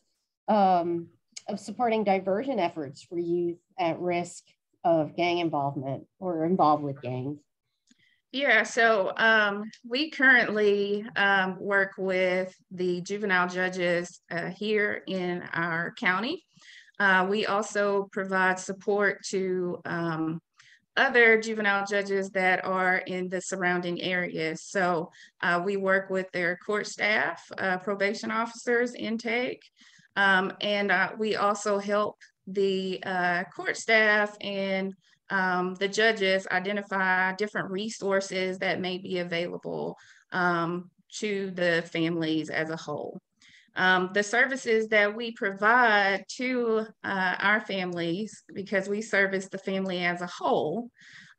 um, of supporting diversion efforts for youth at risk of gang involvement or involved with gangs? Yeah, so um, we currently um, work with the juvenile judges uh, here in our county. Uh, we also provide support to um, other juvenile judges that are in the surrounding areas. So uh, we work with their court staff, uh, probation officers, intake, um, and uh, we also help the uh, court staff and um, the judges identify different resources that may be available um, to the families as a whole. Um, the services that we provide to uh, our families, because we service the family as a whole,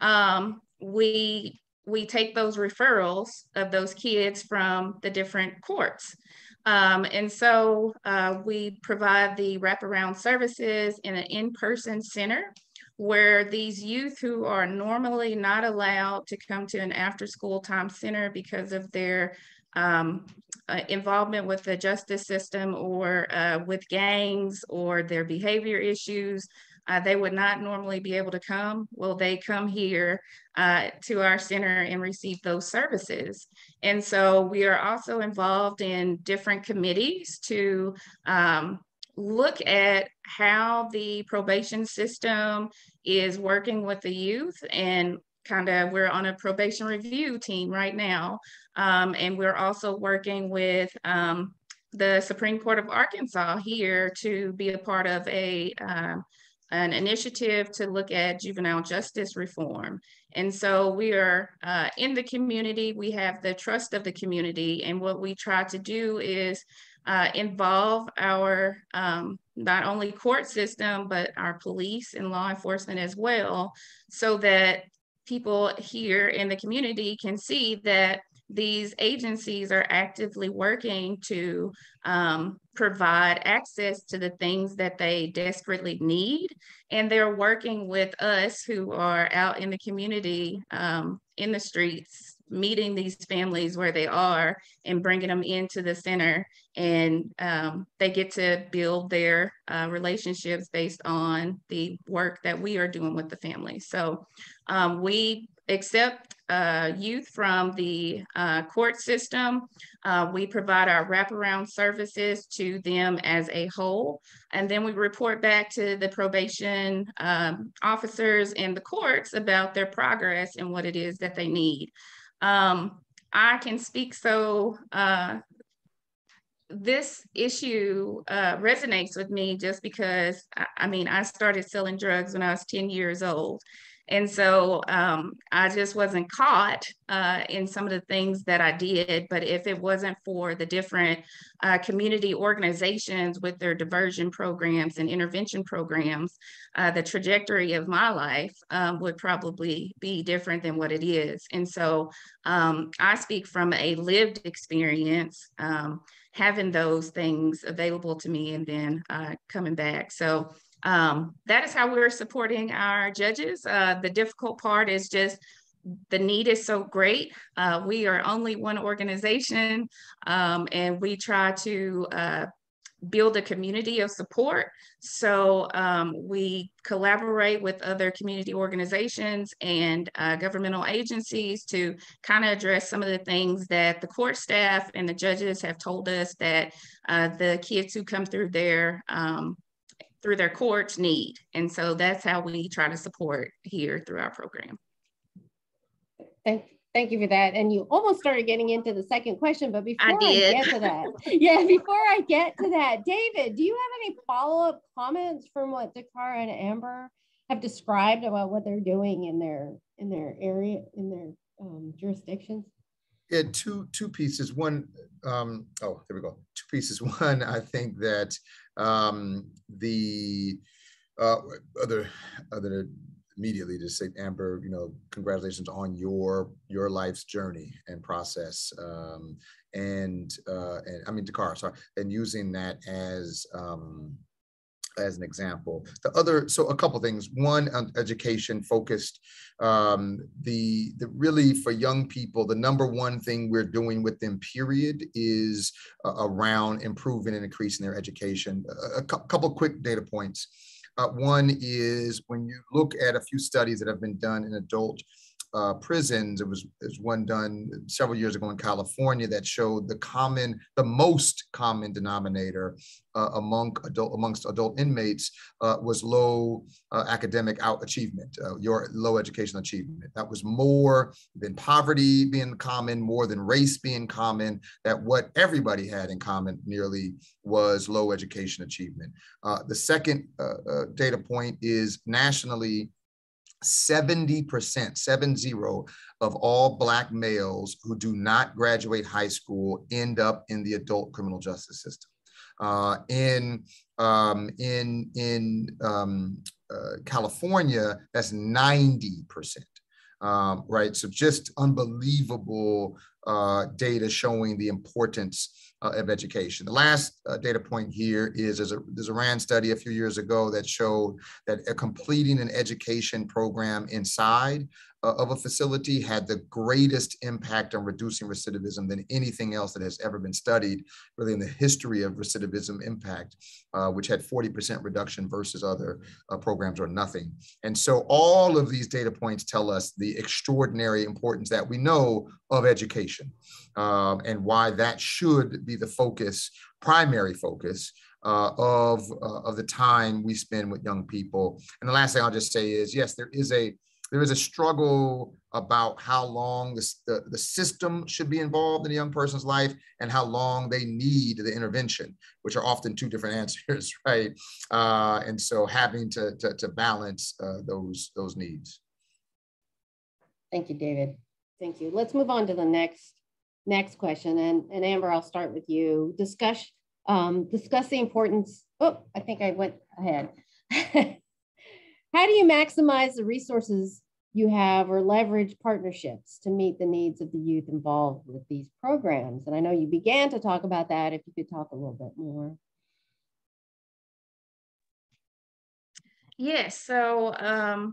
um, we we take those referrals of those kids from the different courts. Um, and so uh, we provide the wraparound services in an in-person center where these youth who are normally not allowed to come to an after-school time center because of their um, uh, involvement with the justice system or uh, with gangs or their behavior issues, uh, they would not normally be able to come. Well, they come here uh, to our center and receive those services. And so we are also involved in different committees to um, look at how the probation system is working with the youth, and kind of we're on a probation review team right now. Um, and we're also working with um, the Supreme Court of Arkansas here to be a part of a um, an initiative to look at juvenile justice reform. And so we are uh, in the community, we have the trust of the community, and what we try to do is uh, involve our um, not only court system, but our police and law enforcement as well, so that people here in the community can see that these agencies are actively working to um, provide access to the things that they desperately need. And they're working with us who are out in the community, um, in the streets, meeting these families where they are and bringing them into the center. And um, they get to build their uh, relationships based on the work that we are doing with the family. So um, we accept uh, youth from the uh, court system. Uh, we provide our wraparound services to them as a whole. And then we report back to the probation um, officers and the courts about their progress and what it is that they need. Um, I can speak so uh, this issue uh, resonates with me just because, I, I mean, I started selling drugs when I was ten years old. And so um, I just wasn't caught uh, in some of the things that I did. But if it wasn't for the different uh, community organizations with their diversion programs and intervention programs, uh, the trajectory of my life um, would probably be different than what it is. And so um, I speak from a lived experience, um, having those things available to me and then uh, coming back. So Um, that is how we're supporting our judges. Uh, the difficult part is just the need is so great. Uh, we are only one organization, um, and we try to uh, build a community of support. So um, we collaborate with other community organizations and uh, governmental agencies to kind of address some of the things that the court staff and the judges have told us that uh, the kids who come through their um, through their courts need. And so that's how we try to support here through our program. Thank, thank you for that. And you almost started getting into the second question, but before I, I get to that, yeah, before I get to that, David, do you have any follow-up comments from what Dakara and Amber have described about what they're doing in their in their area, in their um, jurisdictions? Yeah, two two pieces. One, um, oh, there we go. Two pieces. One, I think that um, the uh, other other immediately to say, Amber, you know, congratulations on your your life's journey and process, um, and uh, and I mean, Dakara, sorry, and using that as um, as an example. The other, so a couple things. One, on education focused. Um, the, the really for young people, the number one thing we're doing with them, period, is uh, around improving and increasing their education. A, a couple quick data points. Uh, one is when you look at a few studies that have been done in adult uh, prisons. It was, it was one done several years ago in California that showed the common, the most common denominator uh, among adult, amongst adult inmates uh, was low uh, academic out achievement, uh, your low educational achievement. That was more than poverty being common, more than race being common, that what everybody had in common nearly was low education achievement. Uh, the second uh, uh, data point is nationally, seventy percent, seven zero, of all Black males who do not graduate high school end up in the adult criminal justice system. Uh, in um, in in um, uh, California, that's ninety percent. Um, right, so just unbelievable uh, data showing the importance uh, of education. The last uh, data point here is there's a, there's a RAND study a few years ago that showed that uh, completing an education program inside uh, of a facility had the greatest impact on reducing recidivism than anything else that has ever been studied really in the history of recidivism impact, uh, which had forty percent reduction versus other uh, programs or nothing. And so all of these data points tell us the extraordinary importance that we know of education um, and why that should be the focus, primary focus uh, of, uh, of the time we spend with young people. And the last thing I'll just say is, yes, there is a there is a struggle about how long this, the, the system should be involved in a young person's life and how long they need the intervention, which are often two different answers, right? Uh, and so having to, to, to balance uh, those, those needs. Thank you, David. Thank you. Let's move on to the next, next question. And, and Amber, I'll start with you. Discuss, um, discuss the importance, oh, I think I went ahead. How do you maximize the resources you have or leverage partnerships to meet the needs of the youth involved with these programs? And I know you began to talk about that. If you could talk a little bit more. Yes, so um,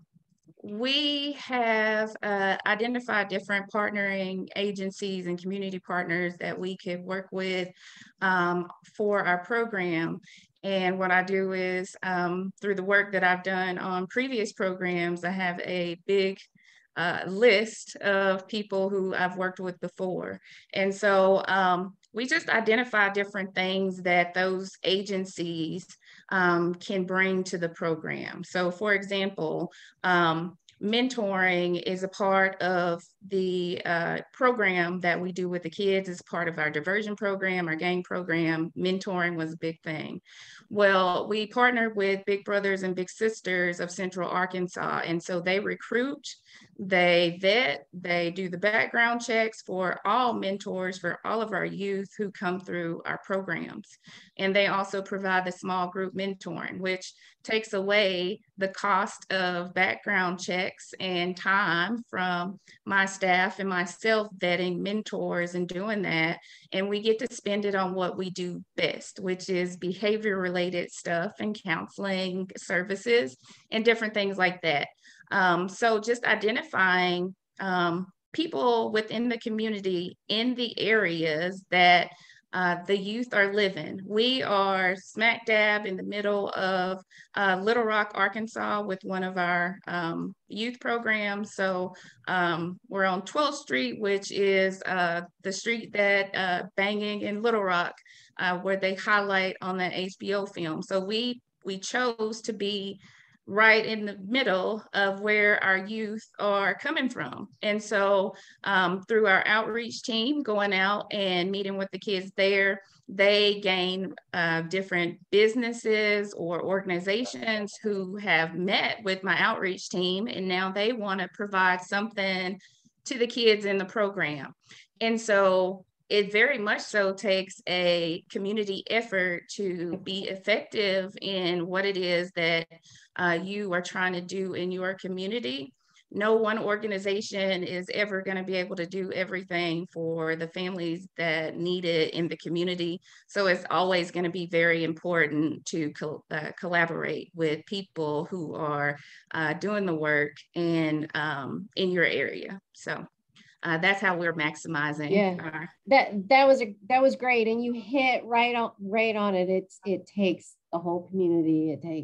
we have uh, identified different partnering agencies and community partners that we could work with um, for our program. And what I do is um, through the work that I've done on previous programs, I have a big uh, list of people who I've worked with before. And so um, we just identify different things that those agencies um, can bring to the program. So for example, um, mentoring is a part of the uh, program that we do with the kids. It's part of our diversion program, our gang program. Mentoring was a big thing. Well, we partnered with Big Brothers and Big Sisters of Central Arkansas. And so they recruit, they vet, they do the background checks for all mentors, for all of our youth who come through our programs. And they also provide the small group mentoring, which takes away the cost of background checks and time from my staff and myself vetting mentors and doing that. And we get to spend it on what we do best, which is behavior related stuff and counseling services and different things like that. Um, so just identifying um, people within the community in the areas that Uh, the youth are living. We are smack dab in the middle of uh, Little Rock, Arkansas with one of our um, youth programs. So um, we're on twelfth street, which is uh, the street that uh, Banging in Little Rock, uh, where they highlight on that H B O film. So we, we chose to be right in the middle of where our youth are coming from. And so um, through our outreach team going out and meeting with the kids there, they gain uh, different businesses or organizations who have met with my outreach team, and now they want to provide something to the kids in the program. And so it very much so takes a community effort to be effective in what it is that uh, you are trying to do in your community. No one organization is ever going to be able to do everything for the families that need it in the community. So it's always going to be very important to co uh, collaborate with people who are uh, doing the work in, um, in your area. So Uh, that's how we're maximizing. Yeah, our... that that was a that was great, and you hit right on right on it. It's it takes the whole community. It takes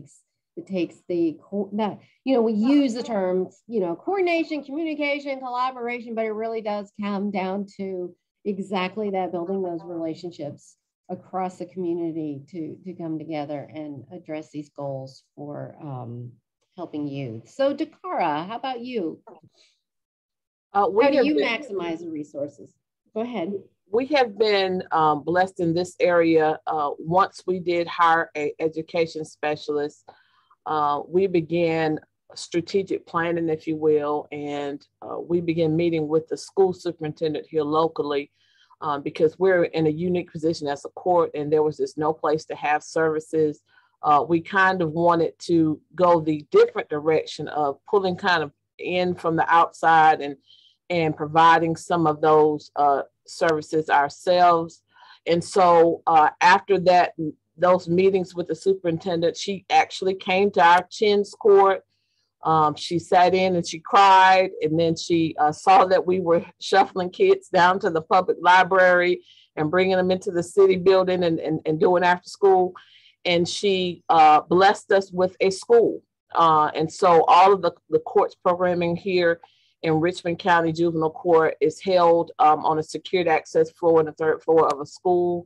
It takes the, that, you know, we use the terms, you know, coordination, communication, collaboration, but it really does come down to exactly that, building those relationships across the community to, to come together and address these goals for um, helping youth. So Dakara, how about you? Uh, we how do you been, maximize the resources? Go ahead. We have been um, blessed in this area. Uh, once we did hire an education specialist, uh, we began strategic planning, if you will, and uh, we began meeting with the school superintendent here locally um, because we're in a unique position as a court, and there was just no place to have services. Uh, we kind of wanted to go the different direction of pulling kind of in from the outside and and providing some of those uh, services ourselves. And so uh, after that, those meetings with the superintendent, she actually came to our Chins court. Um, she sat in and she cried, and then she uh, saw that we were shuffling kids down to the public library and bringing them into the city building and, and, and doing after school. And she uh, blessed us with a school. Uh, and so all of the, the courts programming here in Richmond County Juvenile Court is held um, on a secured access floor on the third floor of a school.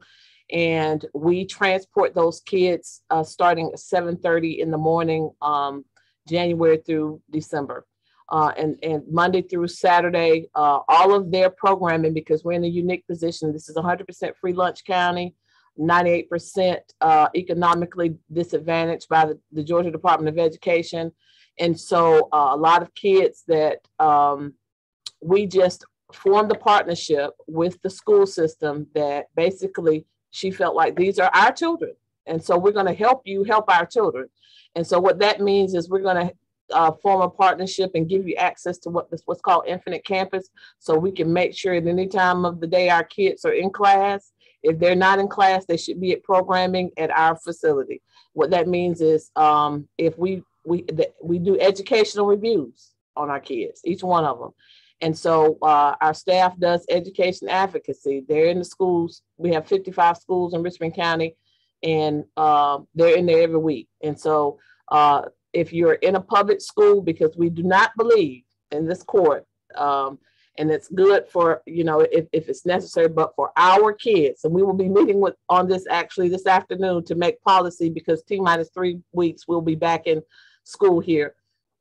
And we transport those kids uh, starting at seven thirty in the morning, um, January through December. Uh, and, and Monday through Saturday, uh, all of their programming, because we're in a unique position. This is one hundred percent free lunch county, ninety-eight percent uh, economically disadvantaged by the, the Georgia Department of Education. And so uh, a lot of kids that um, we just formed a partnership with the school system that basically she felt like these are our children. And so we're going to help you help our children. And so what that means is we're going to uh, form a partnership and give you access to what this, what's called Infinite Campus. So we can make sure at any time of the day our kids are in class. If they're not in class, they should be at programming at our facility. What that means is um, if we We, we do educational reviews on our kids, each one of them. And so uh, our staff does education advocacy. They're in the schools. We have fifty-five schools in Richmond County, and uh, they're in there every week. And so uh, if you're in a public school, because we do not believe in this court, um, and it's good for, you know, if, if it's necessary, but for our kids, and we will be meeting with on this actually this afternoon to make policy, because T minus three weeks we'll be back in school here.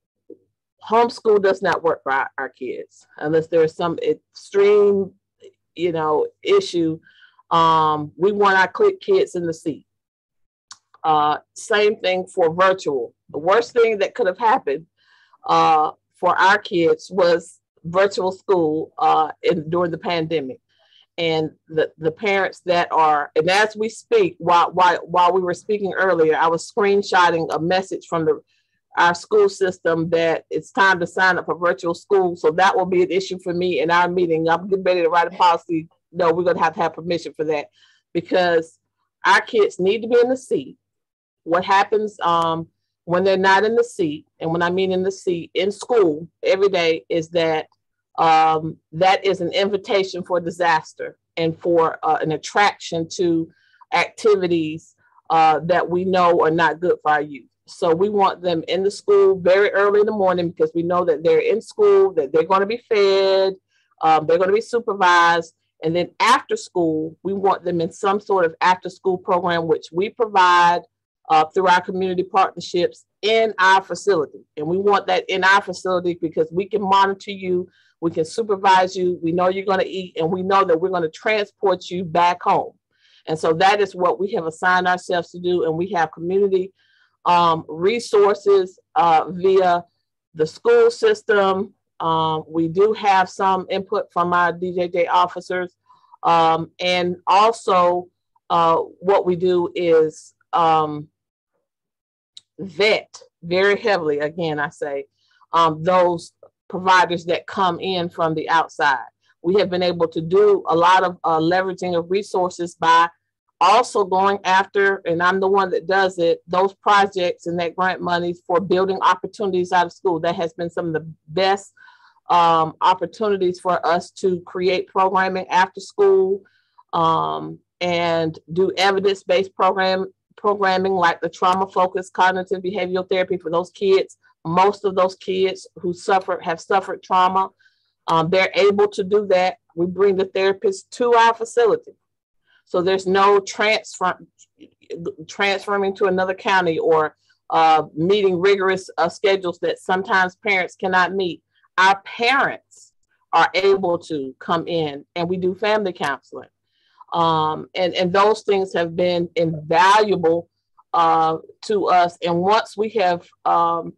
Homeschool does not work for our, our kids unless there's some extreme, you know, issue. Um, we want our kids in the seat. Uh, same thing for virtual. The worst thing that could have happened uh, for our kids was virtual school uh, in, during the pandemic. And the, the parents that are, and as we speak, while, while, while we were speaking earlier, I was screenshotting a message from the our school system that it's time to sign up for virtual school. So that will be an issue for me in our meeting. I'm getting ready to write a policy. No, we're going to have to have permission for that, because our kids need to be in the seat. What happens um, when they're not in the seat, and when I mean in the seat in school every day, is that um, that is an invitation for disaster and for uh, an attraction to activities uh, that we know are not good for our youth. So we want them in the school very early in the morning, because we know that they're in school, that they're going to be fed, um, they're going to be supervised. And then after school, we want them in some sort of after school program, which we provide uh, through our community partnerships in our facility. And we want that in our facility because we can monitor you, we can supervise you, we know you're going to eat, and we know that we're going to transport you back home. And so that is what we have assigned ourselves to do. And we have community Um, resources uh, via the school system. Um, we do have some input from our D J J officers. Um, and also uh, what we do is um, vet very heavily, again, I say, um, those providers that come in from the outside. We have been able to do a lot of uh, leveraging of resources by also going after, and I'm the one that does it, those projects and that grant money for building opportunities out of school. That has been some of the best um, opportunities for us to create programming after school um, and do evidence-based program programming like the trauma-focused cognitive behavioral therapy for those kids. Most of those kids who suffer have suffered trauma, um, they're able to do that. We bring the therapist to our facility. So there's no transfer, transferring to another county or uh, meeting rigorous uh, schedules that sometimes parents cannot meet. Our parents are able to come in, and we do family counseling. Um, and, and those things have been invaluable uh, to us. And once we have um,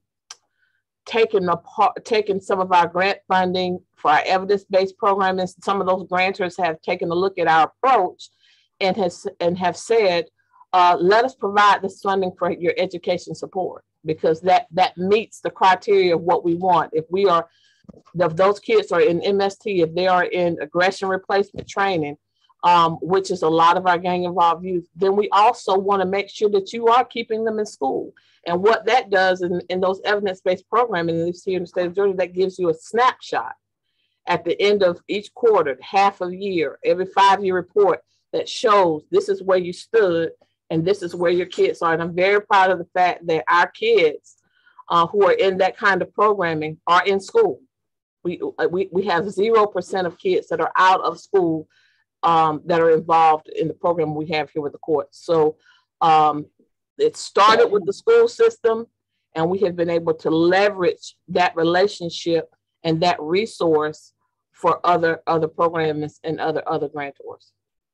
taken, apart, taken some of our grant funding for our evidence-based programming, some of those grantors have taken a look at our approach and, has, and have said, uh, let us provide this funding for your education support, because that, that meets the criteria of what we want. If we are, if those kids are in M S T, if they are in aggression replacement training, Um, which is a lot of our gang-involved youth, then we also want to make sure that you are keeping them in school. And what that does in, in those evidence-based programming, at least here in the state of Georgia, that gives you a snapshot at the end of each quarter, half a year, every five-year report that shows this is where you stood and this is where your kids are. And I'm very proud of the fact that our kids uh, who are in that kind of programming are in school. We, we, we have zero percent of kids that are out of school Um, that are involved in the program we have here with the courts. So um, it started with the school system, and we have been able to leverage that relationship and that resource for other other programs and other other grantors.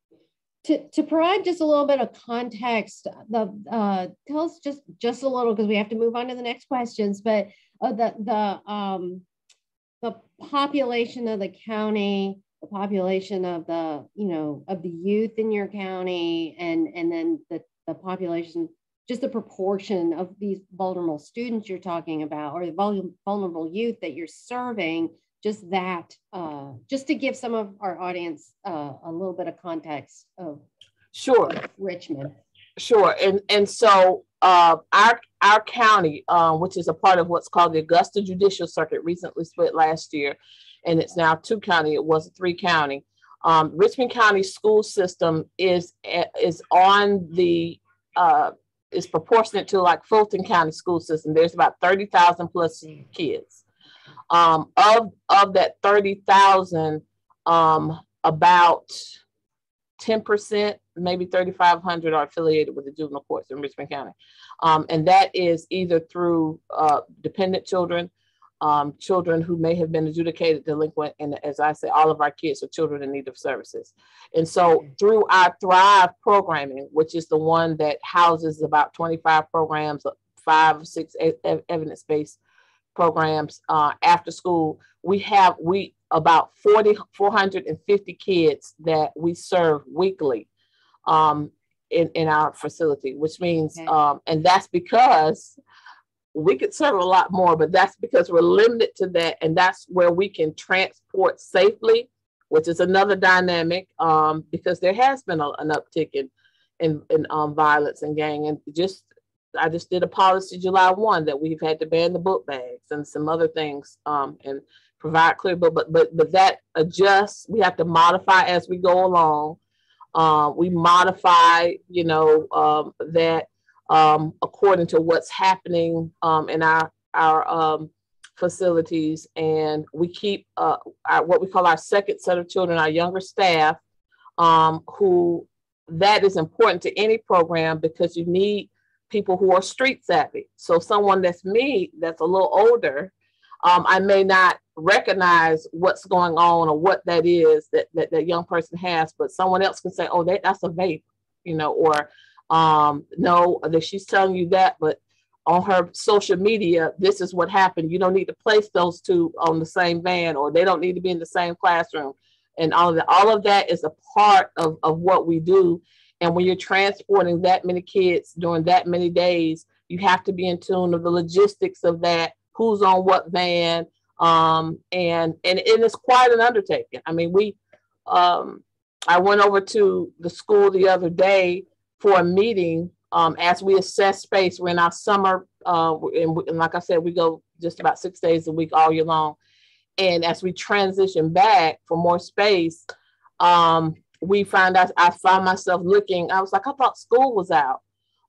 To, to provide just a little bit of context, the uh, tell us just just a little, because we have to move on to the next questions. But uh, the the um, the population of the county, the population of the, you know, of the youth in your county, and, and then the, the population, just the proportion of these vulnerable students you're talking about, or the vulnerable youth that you're serving, just that, uh, just to give some of our audience uh, a little bit of context of, sure. of Richmond. Sure. And, and so uh, our, our county, uh, which is a part of what's called the Augusta Judicial Circuit, recently split last year, and it's now two county. It was three county. Um, Richmond County school system is is on the uh, is proportionate to like Fulton County school system. There's about thirty thousand plus kids. Um, of of that thirty thousand, um, about ten percent, maybe thirty-five hundred, are affiliated with the juvenile courts in Richmond County, um, and that is either through uh, dependent children. Um, children who may have been adjudicated delinquent, and as I say, all of our kids are children in need of services. And so through our Thrive programming, which is the one that houses about twenty-five programs, five or six evidence-based programs uh, after school, we have we about forty, four hundred fifty kids that we serve weekly um, in, in our facility, which means, okay. um, and that's because we could serve a lot more, but that's because we're limited to that. And that's where we can transport safely, which is another dynamic, um, because there has been a, an uptick in, in, in um, violence and gang. And just, I just did a policy July first that we've had to ban the book bags and some other things um, and provide clear, but, but, but, but that adjusts, we have to modify as we go along. Uh, we modify, you know, um, that Um, according to what's happening um, in our our um, facilities, and we keep uh, our, what we call our second set of children, our younger staff, um, who that is important to any program, because you need people who are street savvy. So someone that's me, that's a little older, um, I may not recognize what's going on or what that is that that, that young person has, but someone else can say, oh, that, that's a vape, you know, or Um, no, that she's telling you that, but on her social media, this is what happened. You don't need to place those two on the same van, or they don't need to be in the same classroom. And all of that, all of that is a part of, of what we do. And when you're transporting that many kids during that many days, you have to be in tune of the logistics of that, who's on what van. Um, and, and, and it's quite an undertaking. I mean, we, um, I went over to the school the other day for a meeting um, as we assess space. We're in our summer, uh, and, and like I said, we go just about six days a week all year long. And as we transition back for more space, um, we find out, I found myself looking, I was like, I thought school was out.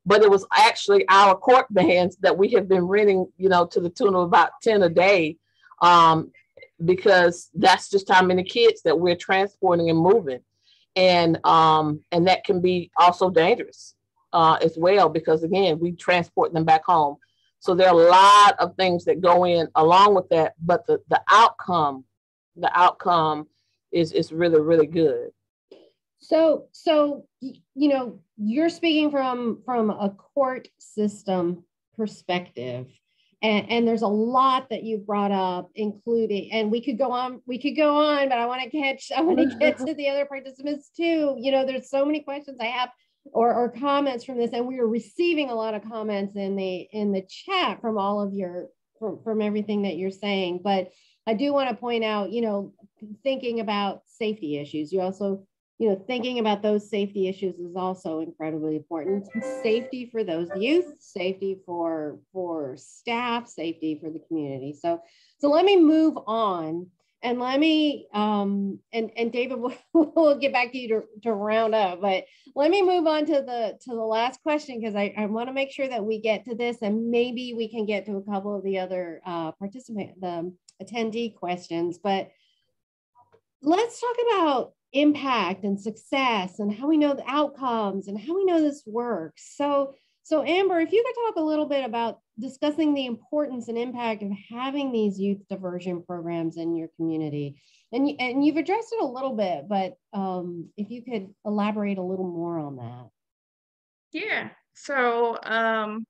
but it was actually our court vans that we have been renting, you know, to the tune of about ten a day, um, because that's just how many kids that we're transporting and moving. And um, and that can be also dangerous uh, as well, because again, we transport them back home. So there are a lot of things that go in along with that, but the, the outcome, the outcome is, is really, really good. So, so, you know, you're speaking from, from a court system perspective, and, and there's a lot that you brought up, including, and we could go on, we could go on, but I want to catch, I want to get to the other participants too. You know, there's so many questions I have or, or comments from this, and we are receiving a lot of comments in the, in the chat from all of your, from, from everything that you're saying. But I do want to point out, you know, thinking about safety issues, you also, you know, thinking about those safety issues is also incredibly important. Safety for those youth, safety for, for staff, safety for the community. So, so let me move on, and let me, um, and, and David, we'll, we'll get back to you to, to round up, but let me move on to the, to the last question, because I, I want to make sure that we get to this, and maybe we can get to a couple of the other uh, participant, the attendee questions. But let's talk about impact and success, and how we know the outcomes, and how we know this works. So, so Amber, if you could talk a little bit about discussing the importance and impact of having these youth diversion programs in your community. And, and you've addressed it a little bit, but um, if you could elaborate a little more on that. Yeah, so um,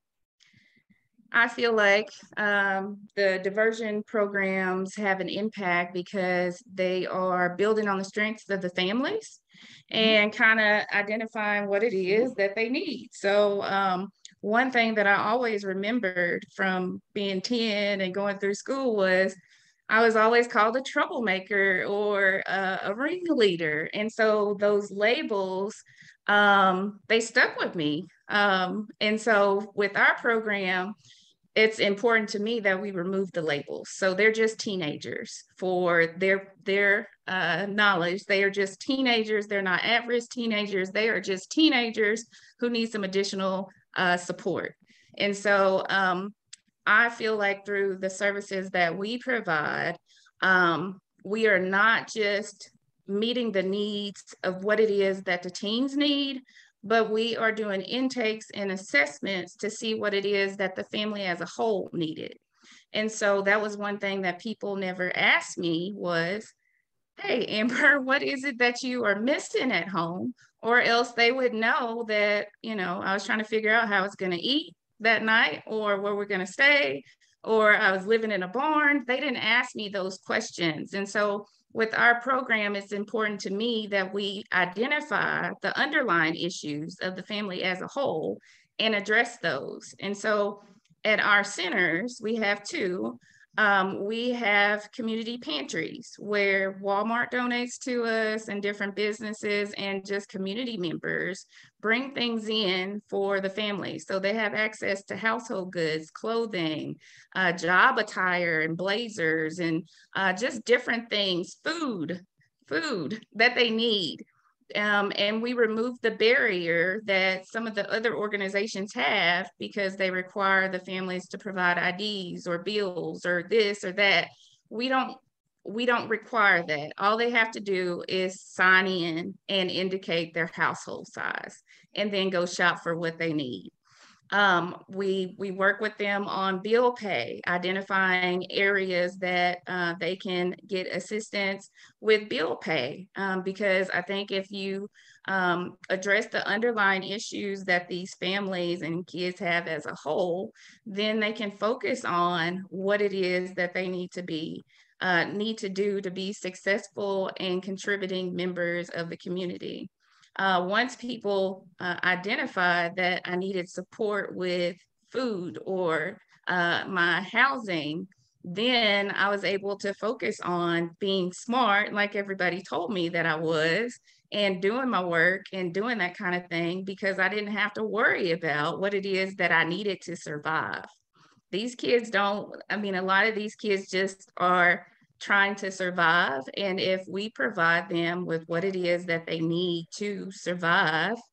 I feel like um, the diversion programs have an impact because they are building on the strengths of the families and kind of identifying what it is that they need. So um, one thing that I always remembered from being ten and going through school was I was always called a troublemaker or a, a ringleader. And so those labels, um, they stuck with me. Um, and so with our program, it's important to me that we remove the labels. So they're just teenagers for their, their uh, knowledge. They are just teenagers. They're not at-risk teenagers. They are just teenagers who need some additional uh, support. And so um, I feel like through the services that we provide, um, we are not just meeting the needs of what it is that the teens need, but we are doing intakes and assessments to see what it is that the family as a whole needed. And so that was one thing that people never asked me was, hey, Amber, what is it that you are missing at home? Or else they would know that, you know, I was trying to figure out how I was going to eat that night, or where we're going to stay, or I was living in a barn. They didn't ask me those questions. And so with our program, it's important to me that we identify the underlying issues of the family as a whole and address those. And so at our centers, we have two. Um, we have community pantries where Walmart donates to us, and different businesses and just community members bring things in for the family. So they have access to household goods, clothing, uh, job attire and blazers, and uh, just different things, food, food that they need. Um, and we remove the barrier that some of the other organizations have because they require the families to provide I Ds or bills or this or that. We don't, we don't require that. All they have to do is sign in and indicate their household size and then go shop for what they need. Um, we, we work with them on bill pay, identifying areas that uh, they can get assistance with bill pay, um, because I think if you um, address the underlying issues that these families and kids have as a whole, then they can focus on what it is that they need to be, uh, need to do to be successful and contributing members of the community. Uh, once people uh, identified that I needed support with food or uh, my housing, then I was able to focus on being smart, like everybody told me that I was, and doing my work and doing that kind of thing, because I didn't have to worry about what it is that I needed to survive. These kids don't, I mean, a lot of these kids just are trying to survive. And if we provide them with what it is that they need to survive,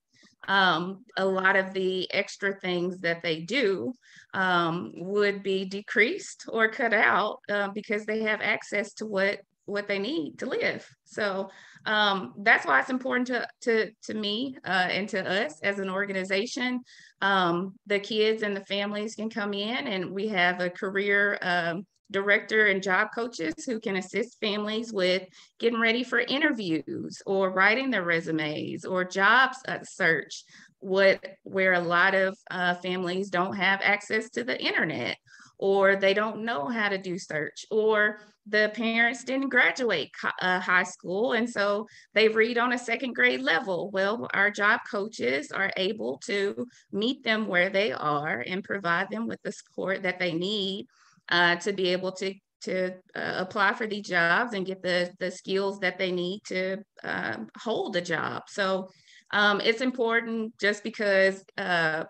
um, a lot of the extra things that they do um, would be decreased or cut out uh, because they have access to what what they need to live. So um, that's why it's important to to to me uh, and to us as an organization. Um, the kids and the families can come in, and we have a career um, director and job coaches who can assist families with getting ready for interviews or writing their resumes or jobs search, what where a lot of uh, families don't have access to the internet, or they don't know how to do search, or the parents didn't graduate uh, high school, and so they read on a second grade level. Well, our job coaches are able to meet them where they are and provide them with the support that they need uh, to be able to to uh, apply for these jobs and get the, the skills that they need to uh, hold a job. So um, it's important just because uh,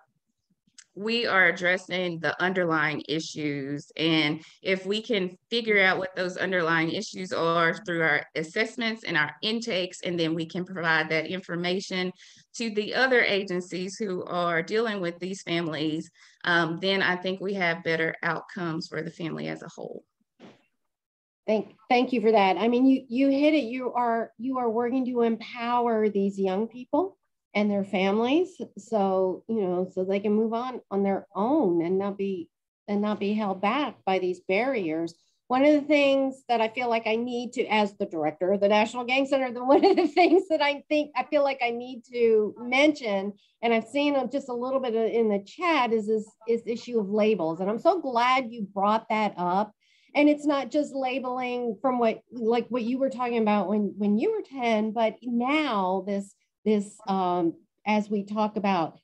we are addressing the underlying issues. And if we can figure out what those underlying issues are through our assessments and our intakes, and then we can provide that information to the other agencies who are dealing with these families, um, then I think we have better outcomes for the family as a whole. Thank, thank you for that. I mean, you, you hit it. You are, you are working to empower these young people and their families, so you know, so they can move on on their own and not be and not be held back by these barriers. One of the things that I feel like I need to, as the director of the National Gang Center, the one of the things that I think I feel like I need to mention, and I've seen just a little bit in the chat, is this is issue of labels, and I'm so glad you brought that up. And it's not just labeling from what like what you were talking about when when you were ten, but now this. This, um, as we talk about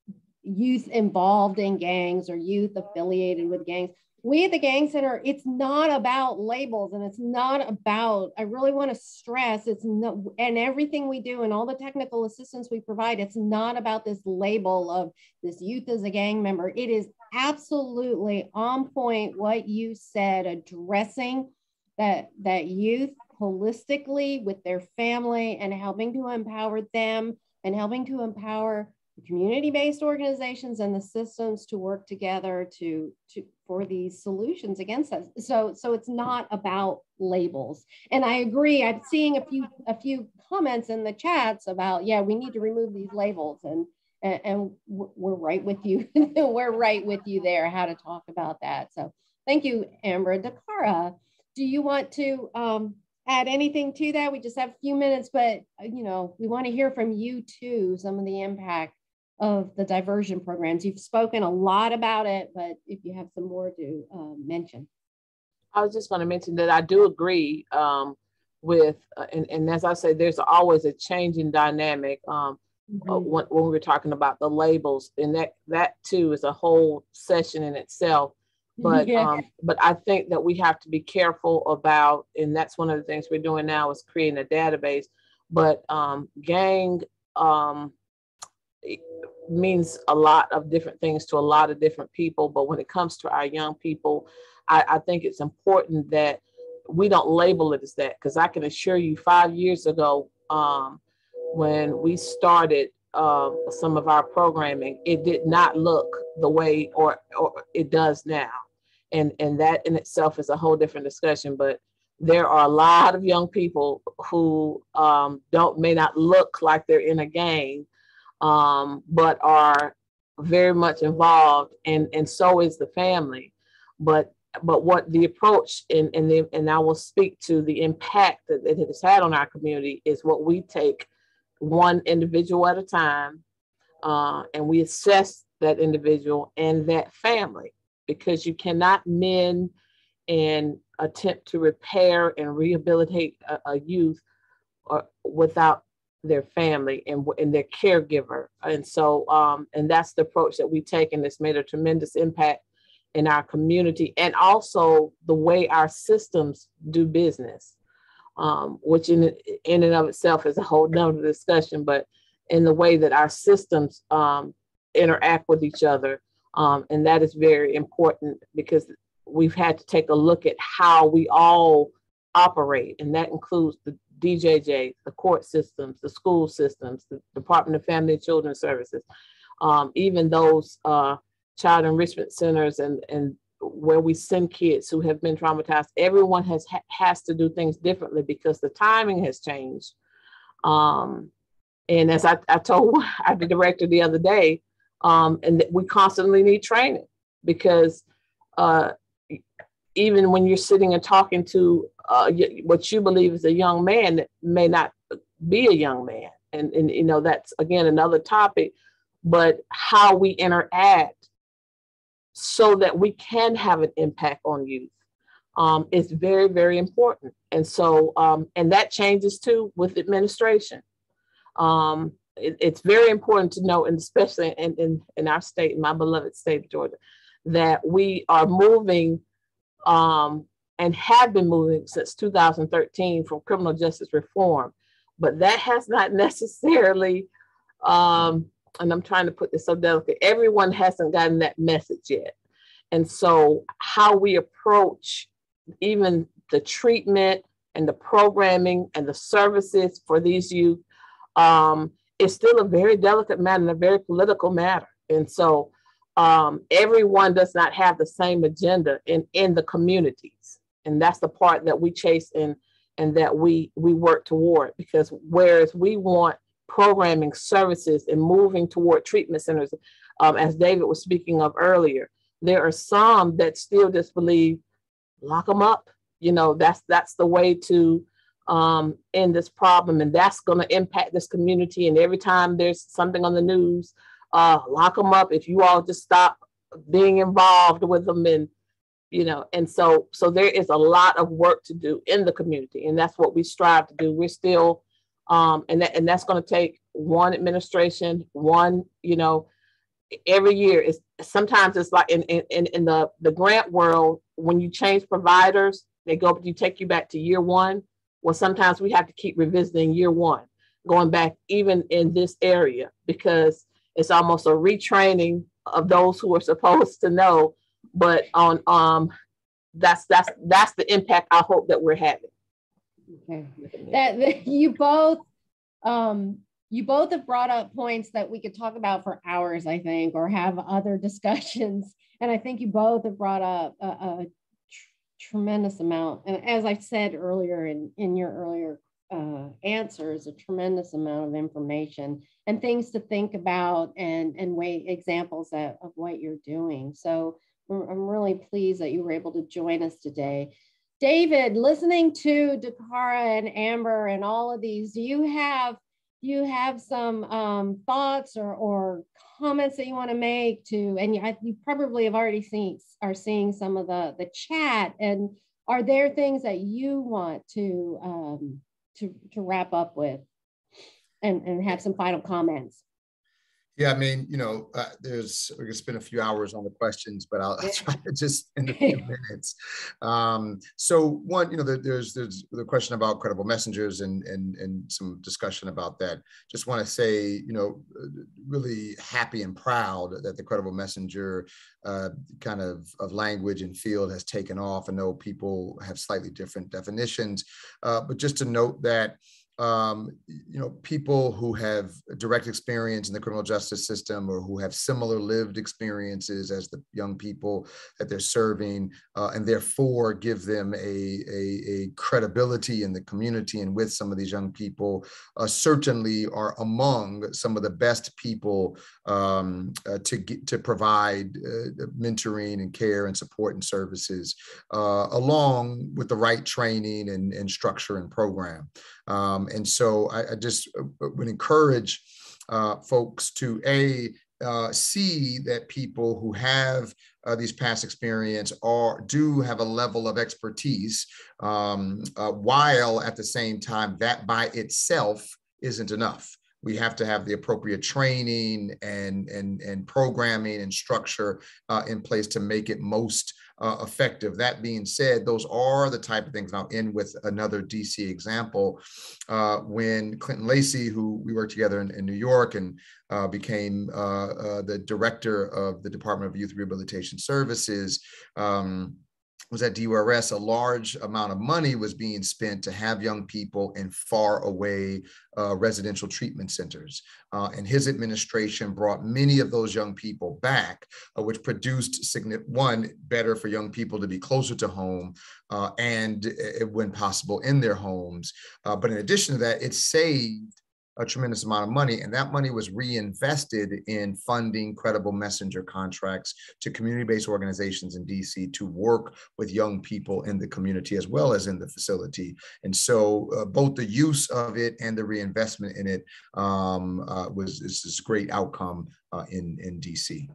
youth involved in gangs or youth affiliated with gangs, we at the Gang Center, it's not about labels, and it's not about, I really want to stress, it's not, and everything we do and all the technical assistance we provide, it's not about this label of this youth as a gang member. It is absolutely on point what you said, addressing that, that youth holistically with their family and helping to empower them and helping to empower community-based organizations and the systems to work together to, to for these solutions against us. So, so it's not about labels. And I agree. I'm seeing a few a few comments in the chats about, yeah, we need to remove these labels, and and, and we're right with you. We're right with you there. How to talk about that. So, thank you, Amber. Dakara, do you want to um, add anything to that? We just have a few minutes, but you know, we want to hear from you too, some of the impact of the diversion programs. You've spoken a lot about it, but if you have some more to uh, mention. I was just going to mention that I do agree um, with, uh, and, and as I say, there's always a changing dynamic um, mm-hmm. uh, when, when we're talking about the labels, and that that too is a whole session in itself. But yeah. um, but I think that we have to be careful about, and that's one of the things we're doing now is creating a database. But um, gang um, means a lot of different things to a lot of different people. But when it comes to our young people, I, I think it's important that we don't label it as that, because I can assure you, five years ago, um, when we started um, some of our programming, it did not look the way or, or it does now. And, and that in itself is a whole different discussion. But there are a lot of young people who um, don't may not look like they're in a gang, um, but are very much involved, and, and so is the family. But but what the approach, and, and, the, and I will speak to the impact that it has had on our community, is what we take one individual at a time, uh, and we assess that individual and that family, because you cannot mend and attempt to repair and rehabilitate a, a youth or, without their family and, and their caregiver. And so, um, and that's the approach that we take, and it's made a tremendous impact in our community, and also the way our systems do business, um, which in, in and of itself is a whole nother discussion, but in the way that our systems um, interact with each other. Um, and that is very important, because we've had to take a look at how we all operate, and that includes the D J J, the court systems, the school systems, the Department of Family and Children Services, um, even those uh, child enrichment centers and, and where we send kids who have been traumatized. Everyone has has to do things differently because the timing has changed. Um, and as I, I told the director the other day, um, and that we constantly need training because uh, even when you're sitting and talking to uh, what you believe is a young man that may not be a young man. And, and, you know, that's, again, another topic, but how we interact so that we can have an impact on youth um, is very, very important. And so, um, and that changes too with administration. Um, it, it's very important to know, and especially in, in, in our state, in my beloved state of Georgia, that we are moving um, and have been moving since two thousand thirteen from criminal justice reform. But that has not necessarily, um, and I'm trying to put this so delicate, everyone hasn't gotten that message yet. And so how we approach even the treatment and the programming and the services for these youth um, is still a very delicate matter and a very political matter. And so um, everyone does not have the same agenda in, in the communities. And that's the part that we chase and, and that we, we work toward, because whereas we want programming services and moving toward treatment centers, um, as David was speaking of earlier, there are some that still just believe, lock them up. You know, that's, that's the way to um, end this problem. And that's going to impact this community. And every time there's something on the news, uh, lock them up. If you all just stop being involved with them. And, you know, and so, so there is a lot of work to do in the community. And that's what we strive to do. We're still, um, and, that, and that's going to take one administration, one, you know, every year is sometimes it's like in, in, in the, the grant world, when you change providers, they go, you take you back to year one. Well, sometimes we have to keep revisiting year one, going back even in this area, because it's almost a retraining of those who are supposed to know. But on um, that's that's that's the impact I hope that we're having. Okay, that, that you both um, you both have brought up points that we could talk about for hours, I think, or have other discussions. And I think you both have brought up a, a tremendous amount, and as I said earlier in, in your earlier uh, answers, a tremendous amount of information and things to think about and, and way examples of, of what you're doing. So I'm really pleased that you were able to join us today. David, listening to Dakara and Amber and all of these, do you have do you have some um, thoughts or, or comments that you want to make to, and you, you probably have already seen, are seeing some of the, the chat, and are there things that you want to, um, to, to wrap up with and, and have some final comments? Yeah, I mean, you know, uh, there's, we're gonna spend a few hours on the questions, but I'll, I'll try to just in a few minutes. Um, so one, you know, there, there's there's the question about credible messengers and and and some discussion about that. Just want to say, you know, really happy and proud that the credible messenger uh, kind of of language and field has taken off. I know people have slightly different definitions, uh, but just to note that. Um, you know, people who have direct experience in the criminal justice system or who have similar lived experiences as the young people that they're serving, uh, and therefore give them a, a, a credibility in the community and with some of these young people, uh, certainly are among some of the best people um, uh, to get, to provide uh, mentoring and care and support and services, uh, along with the right training and, and structure and program. Um, and so I, I just would encourage uh, folks to a uh, see that people who have uh, these past experience are do have a level of expertise, um, uh, while at the same time that by itself isn't enough. We have to have the appropriate training and and and programming and structure uh, in place to make it most Uh, effective. That being said, those are the type of things, and I'll end with another D C example. Uh, when Clinton Lacey, who we worked together in, in New York and uh, became uh, uh, the director of the Department of Youth Rehabilitation Services, um, was at D U R S, a large amount of money was being spent to have young people in far away uh, residential treatment centers. Uh, and his administration brought many of those young people back, uh, which produced, one, better for young people to be closer to home uh, and, uh, when possible, in their homes. Uh, but in addition to that, it saved a tremendous amount of money, and that money was reinvested in funding credible messenger contracts to community-based organizations in D C to work with young people in the community as well as in the facility. And so uh, both the use of it and the reinvestment in it um, uh, was this great outcome uh, in, in D C.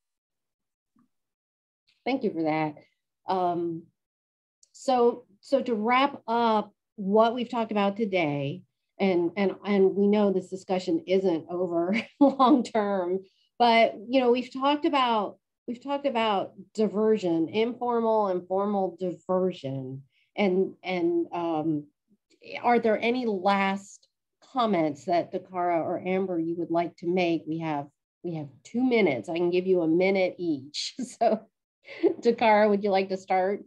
Thank you for that. Um, so, so to wrap up what we've talked about today, And, and, and we know this discussion isn't over long term, but you know, we've talked about we've talked about diversion, informal and formal diversion. And, and um, are there any last comments that Dakara or Amber you would like to make? We have we have two minutes. I can give you a minute each. So Dakara, would you like to start?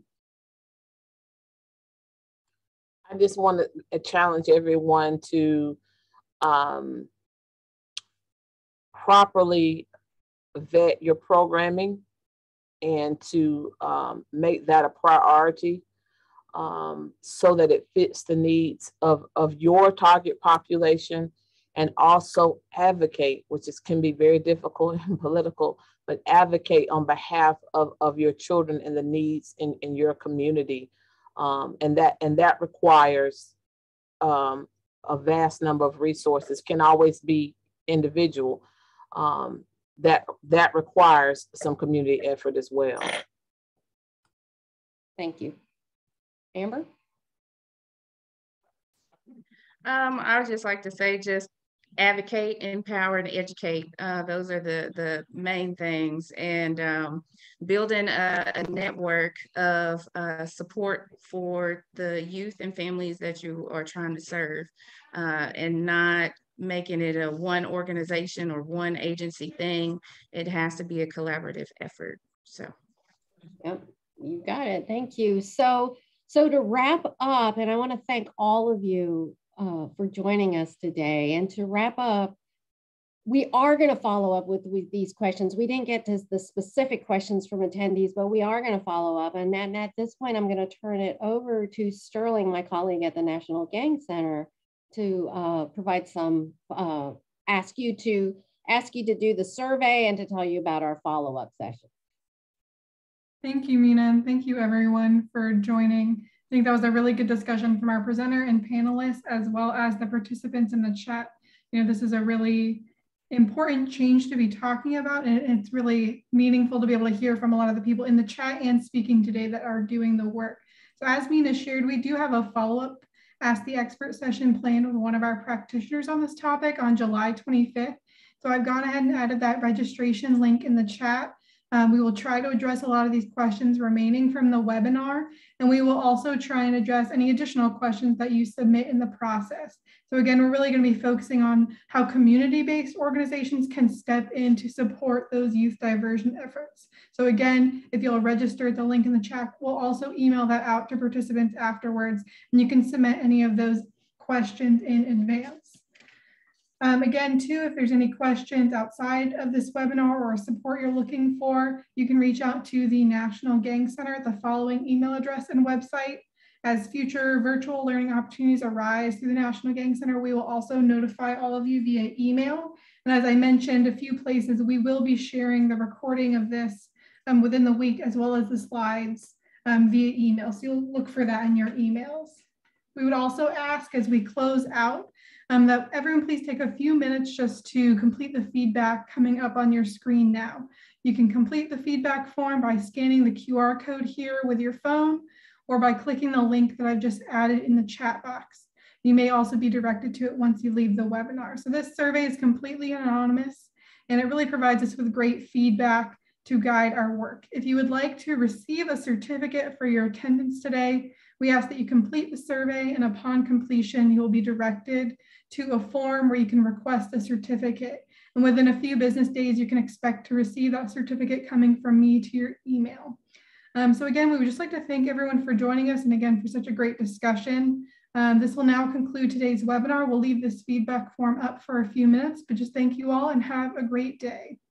I just want to challenge everyone to um, properly vet your programming and to um, make that a priority um, so that it fits the needs of, of your target population, and also advocate, which is, can be very difficult and political, but advocate on behalf of, of your children and the needs in, in your community. Um, and that and that requires um, a vast number of resources. Can always be individual. Um, that that requires some community effort as well. Thank you, Amber. Um, I would just like to say, just advocate, empower, and educate. Uh, those are the the main things, and um, building a, a network of uh, support for the youth and families that you are trying to serve, uh, and not making it a one organization or one agency thing. It has to be a collaborative effort. So, yep, you got it. Thank you. So, so to wrap up, and I want to thank all of you Uh, for joining us today. And to wrap up, we are going to follow up with, with these questions. We didn't get to the specific questions from attendees, but we are going to follow up. And then at this point, I'm going to turn it over to Sterling, my colleague at the National Gang Center, to uh, provide some, uh, ask you to ask you to do the survey and to tell you about our follow-up session. Thank you, Mina, and thank you everyone for joining. I think that was a really good discussion from our presenter and panelists, as well as the participants in the chat. You know, this is a really important change to be talking about, and it's really meaningful to be able to hear from a lot of the people in the chat and speaking today that are doing the work. So as Mina shared, we do have a follow-up Ask the Expert session planned with one of our practitioners on this topic on July twenty-fifth. So I've gone ahead and added that registration link in the chat. Um, we will try to address a lot of these questions remaining from the webinar, and we will also try and address any additional questions that you submit in the process. So again, we're really going to be focusing on how community-based organizations can step in to support those youth diversion efforts. So again, if you'll register at the link in the chat, we'll also email that out to participants afterwards, and you can submit any of those questions in advance. Um, again, too, if there's any questions outside of this webinar or support you're looking for, you can reach out to the National Gang Center at the following email address and website. As future virtual learning opportunities arise through the National Gang Center, we will also notify all of you via email. And as I mentioned, a few places, we will be sharing the recording of this um, within the week, as well as the slides um, via email. So you'll look for that in your emails. We would also ask, as we close out, Um, that everyone please take a few minutes just to complete the feedback coming up on your screen now. You can complete the feedback form by scanning the Q R code here with your phone, or by clicking the link that I've just added in the chat box. You may also be directed to it once you leave the webinar. So this survey is completely anonymous, and it really provides us with great feedback to guide our work. If you would like to receive a certificate for your attendance today, we ask that you complete the survey, and upon completion, you will be directed to a form where you can request a certificate. And within a few business days, you can expect to receive that certificate coming from me to your email. Um, so again, we would just like to thank everyone for joining us and again for such a great discussion. Um, this will now conclude today's webinar. We'll leave this feedback form up for a few minutes, but just thank you all and have a great day.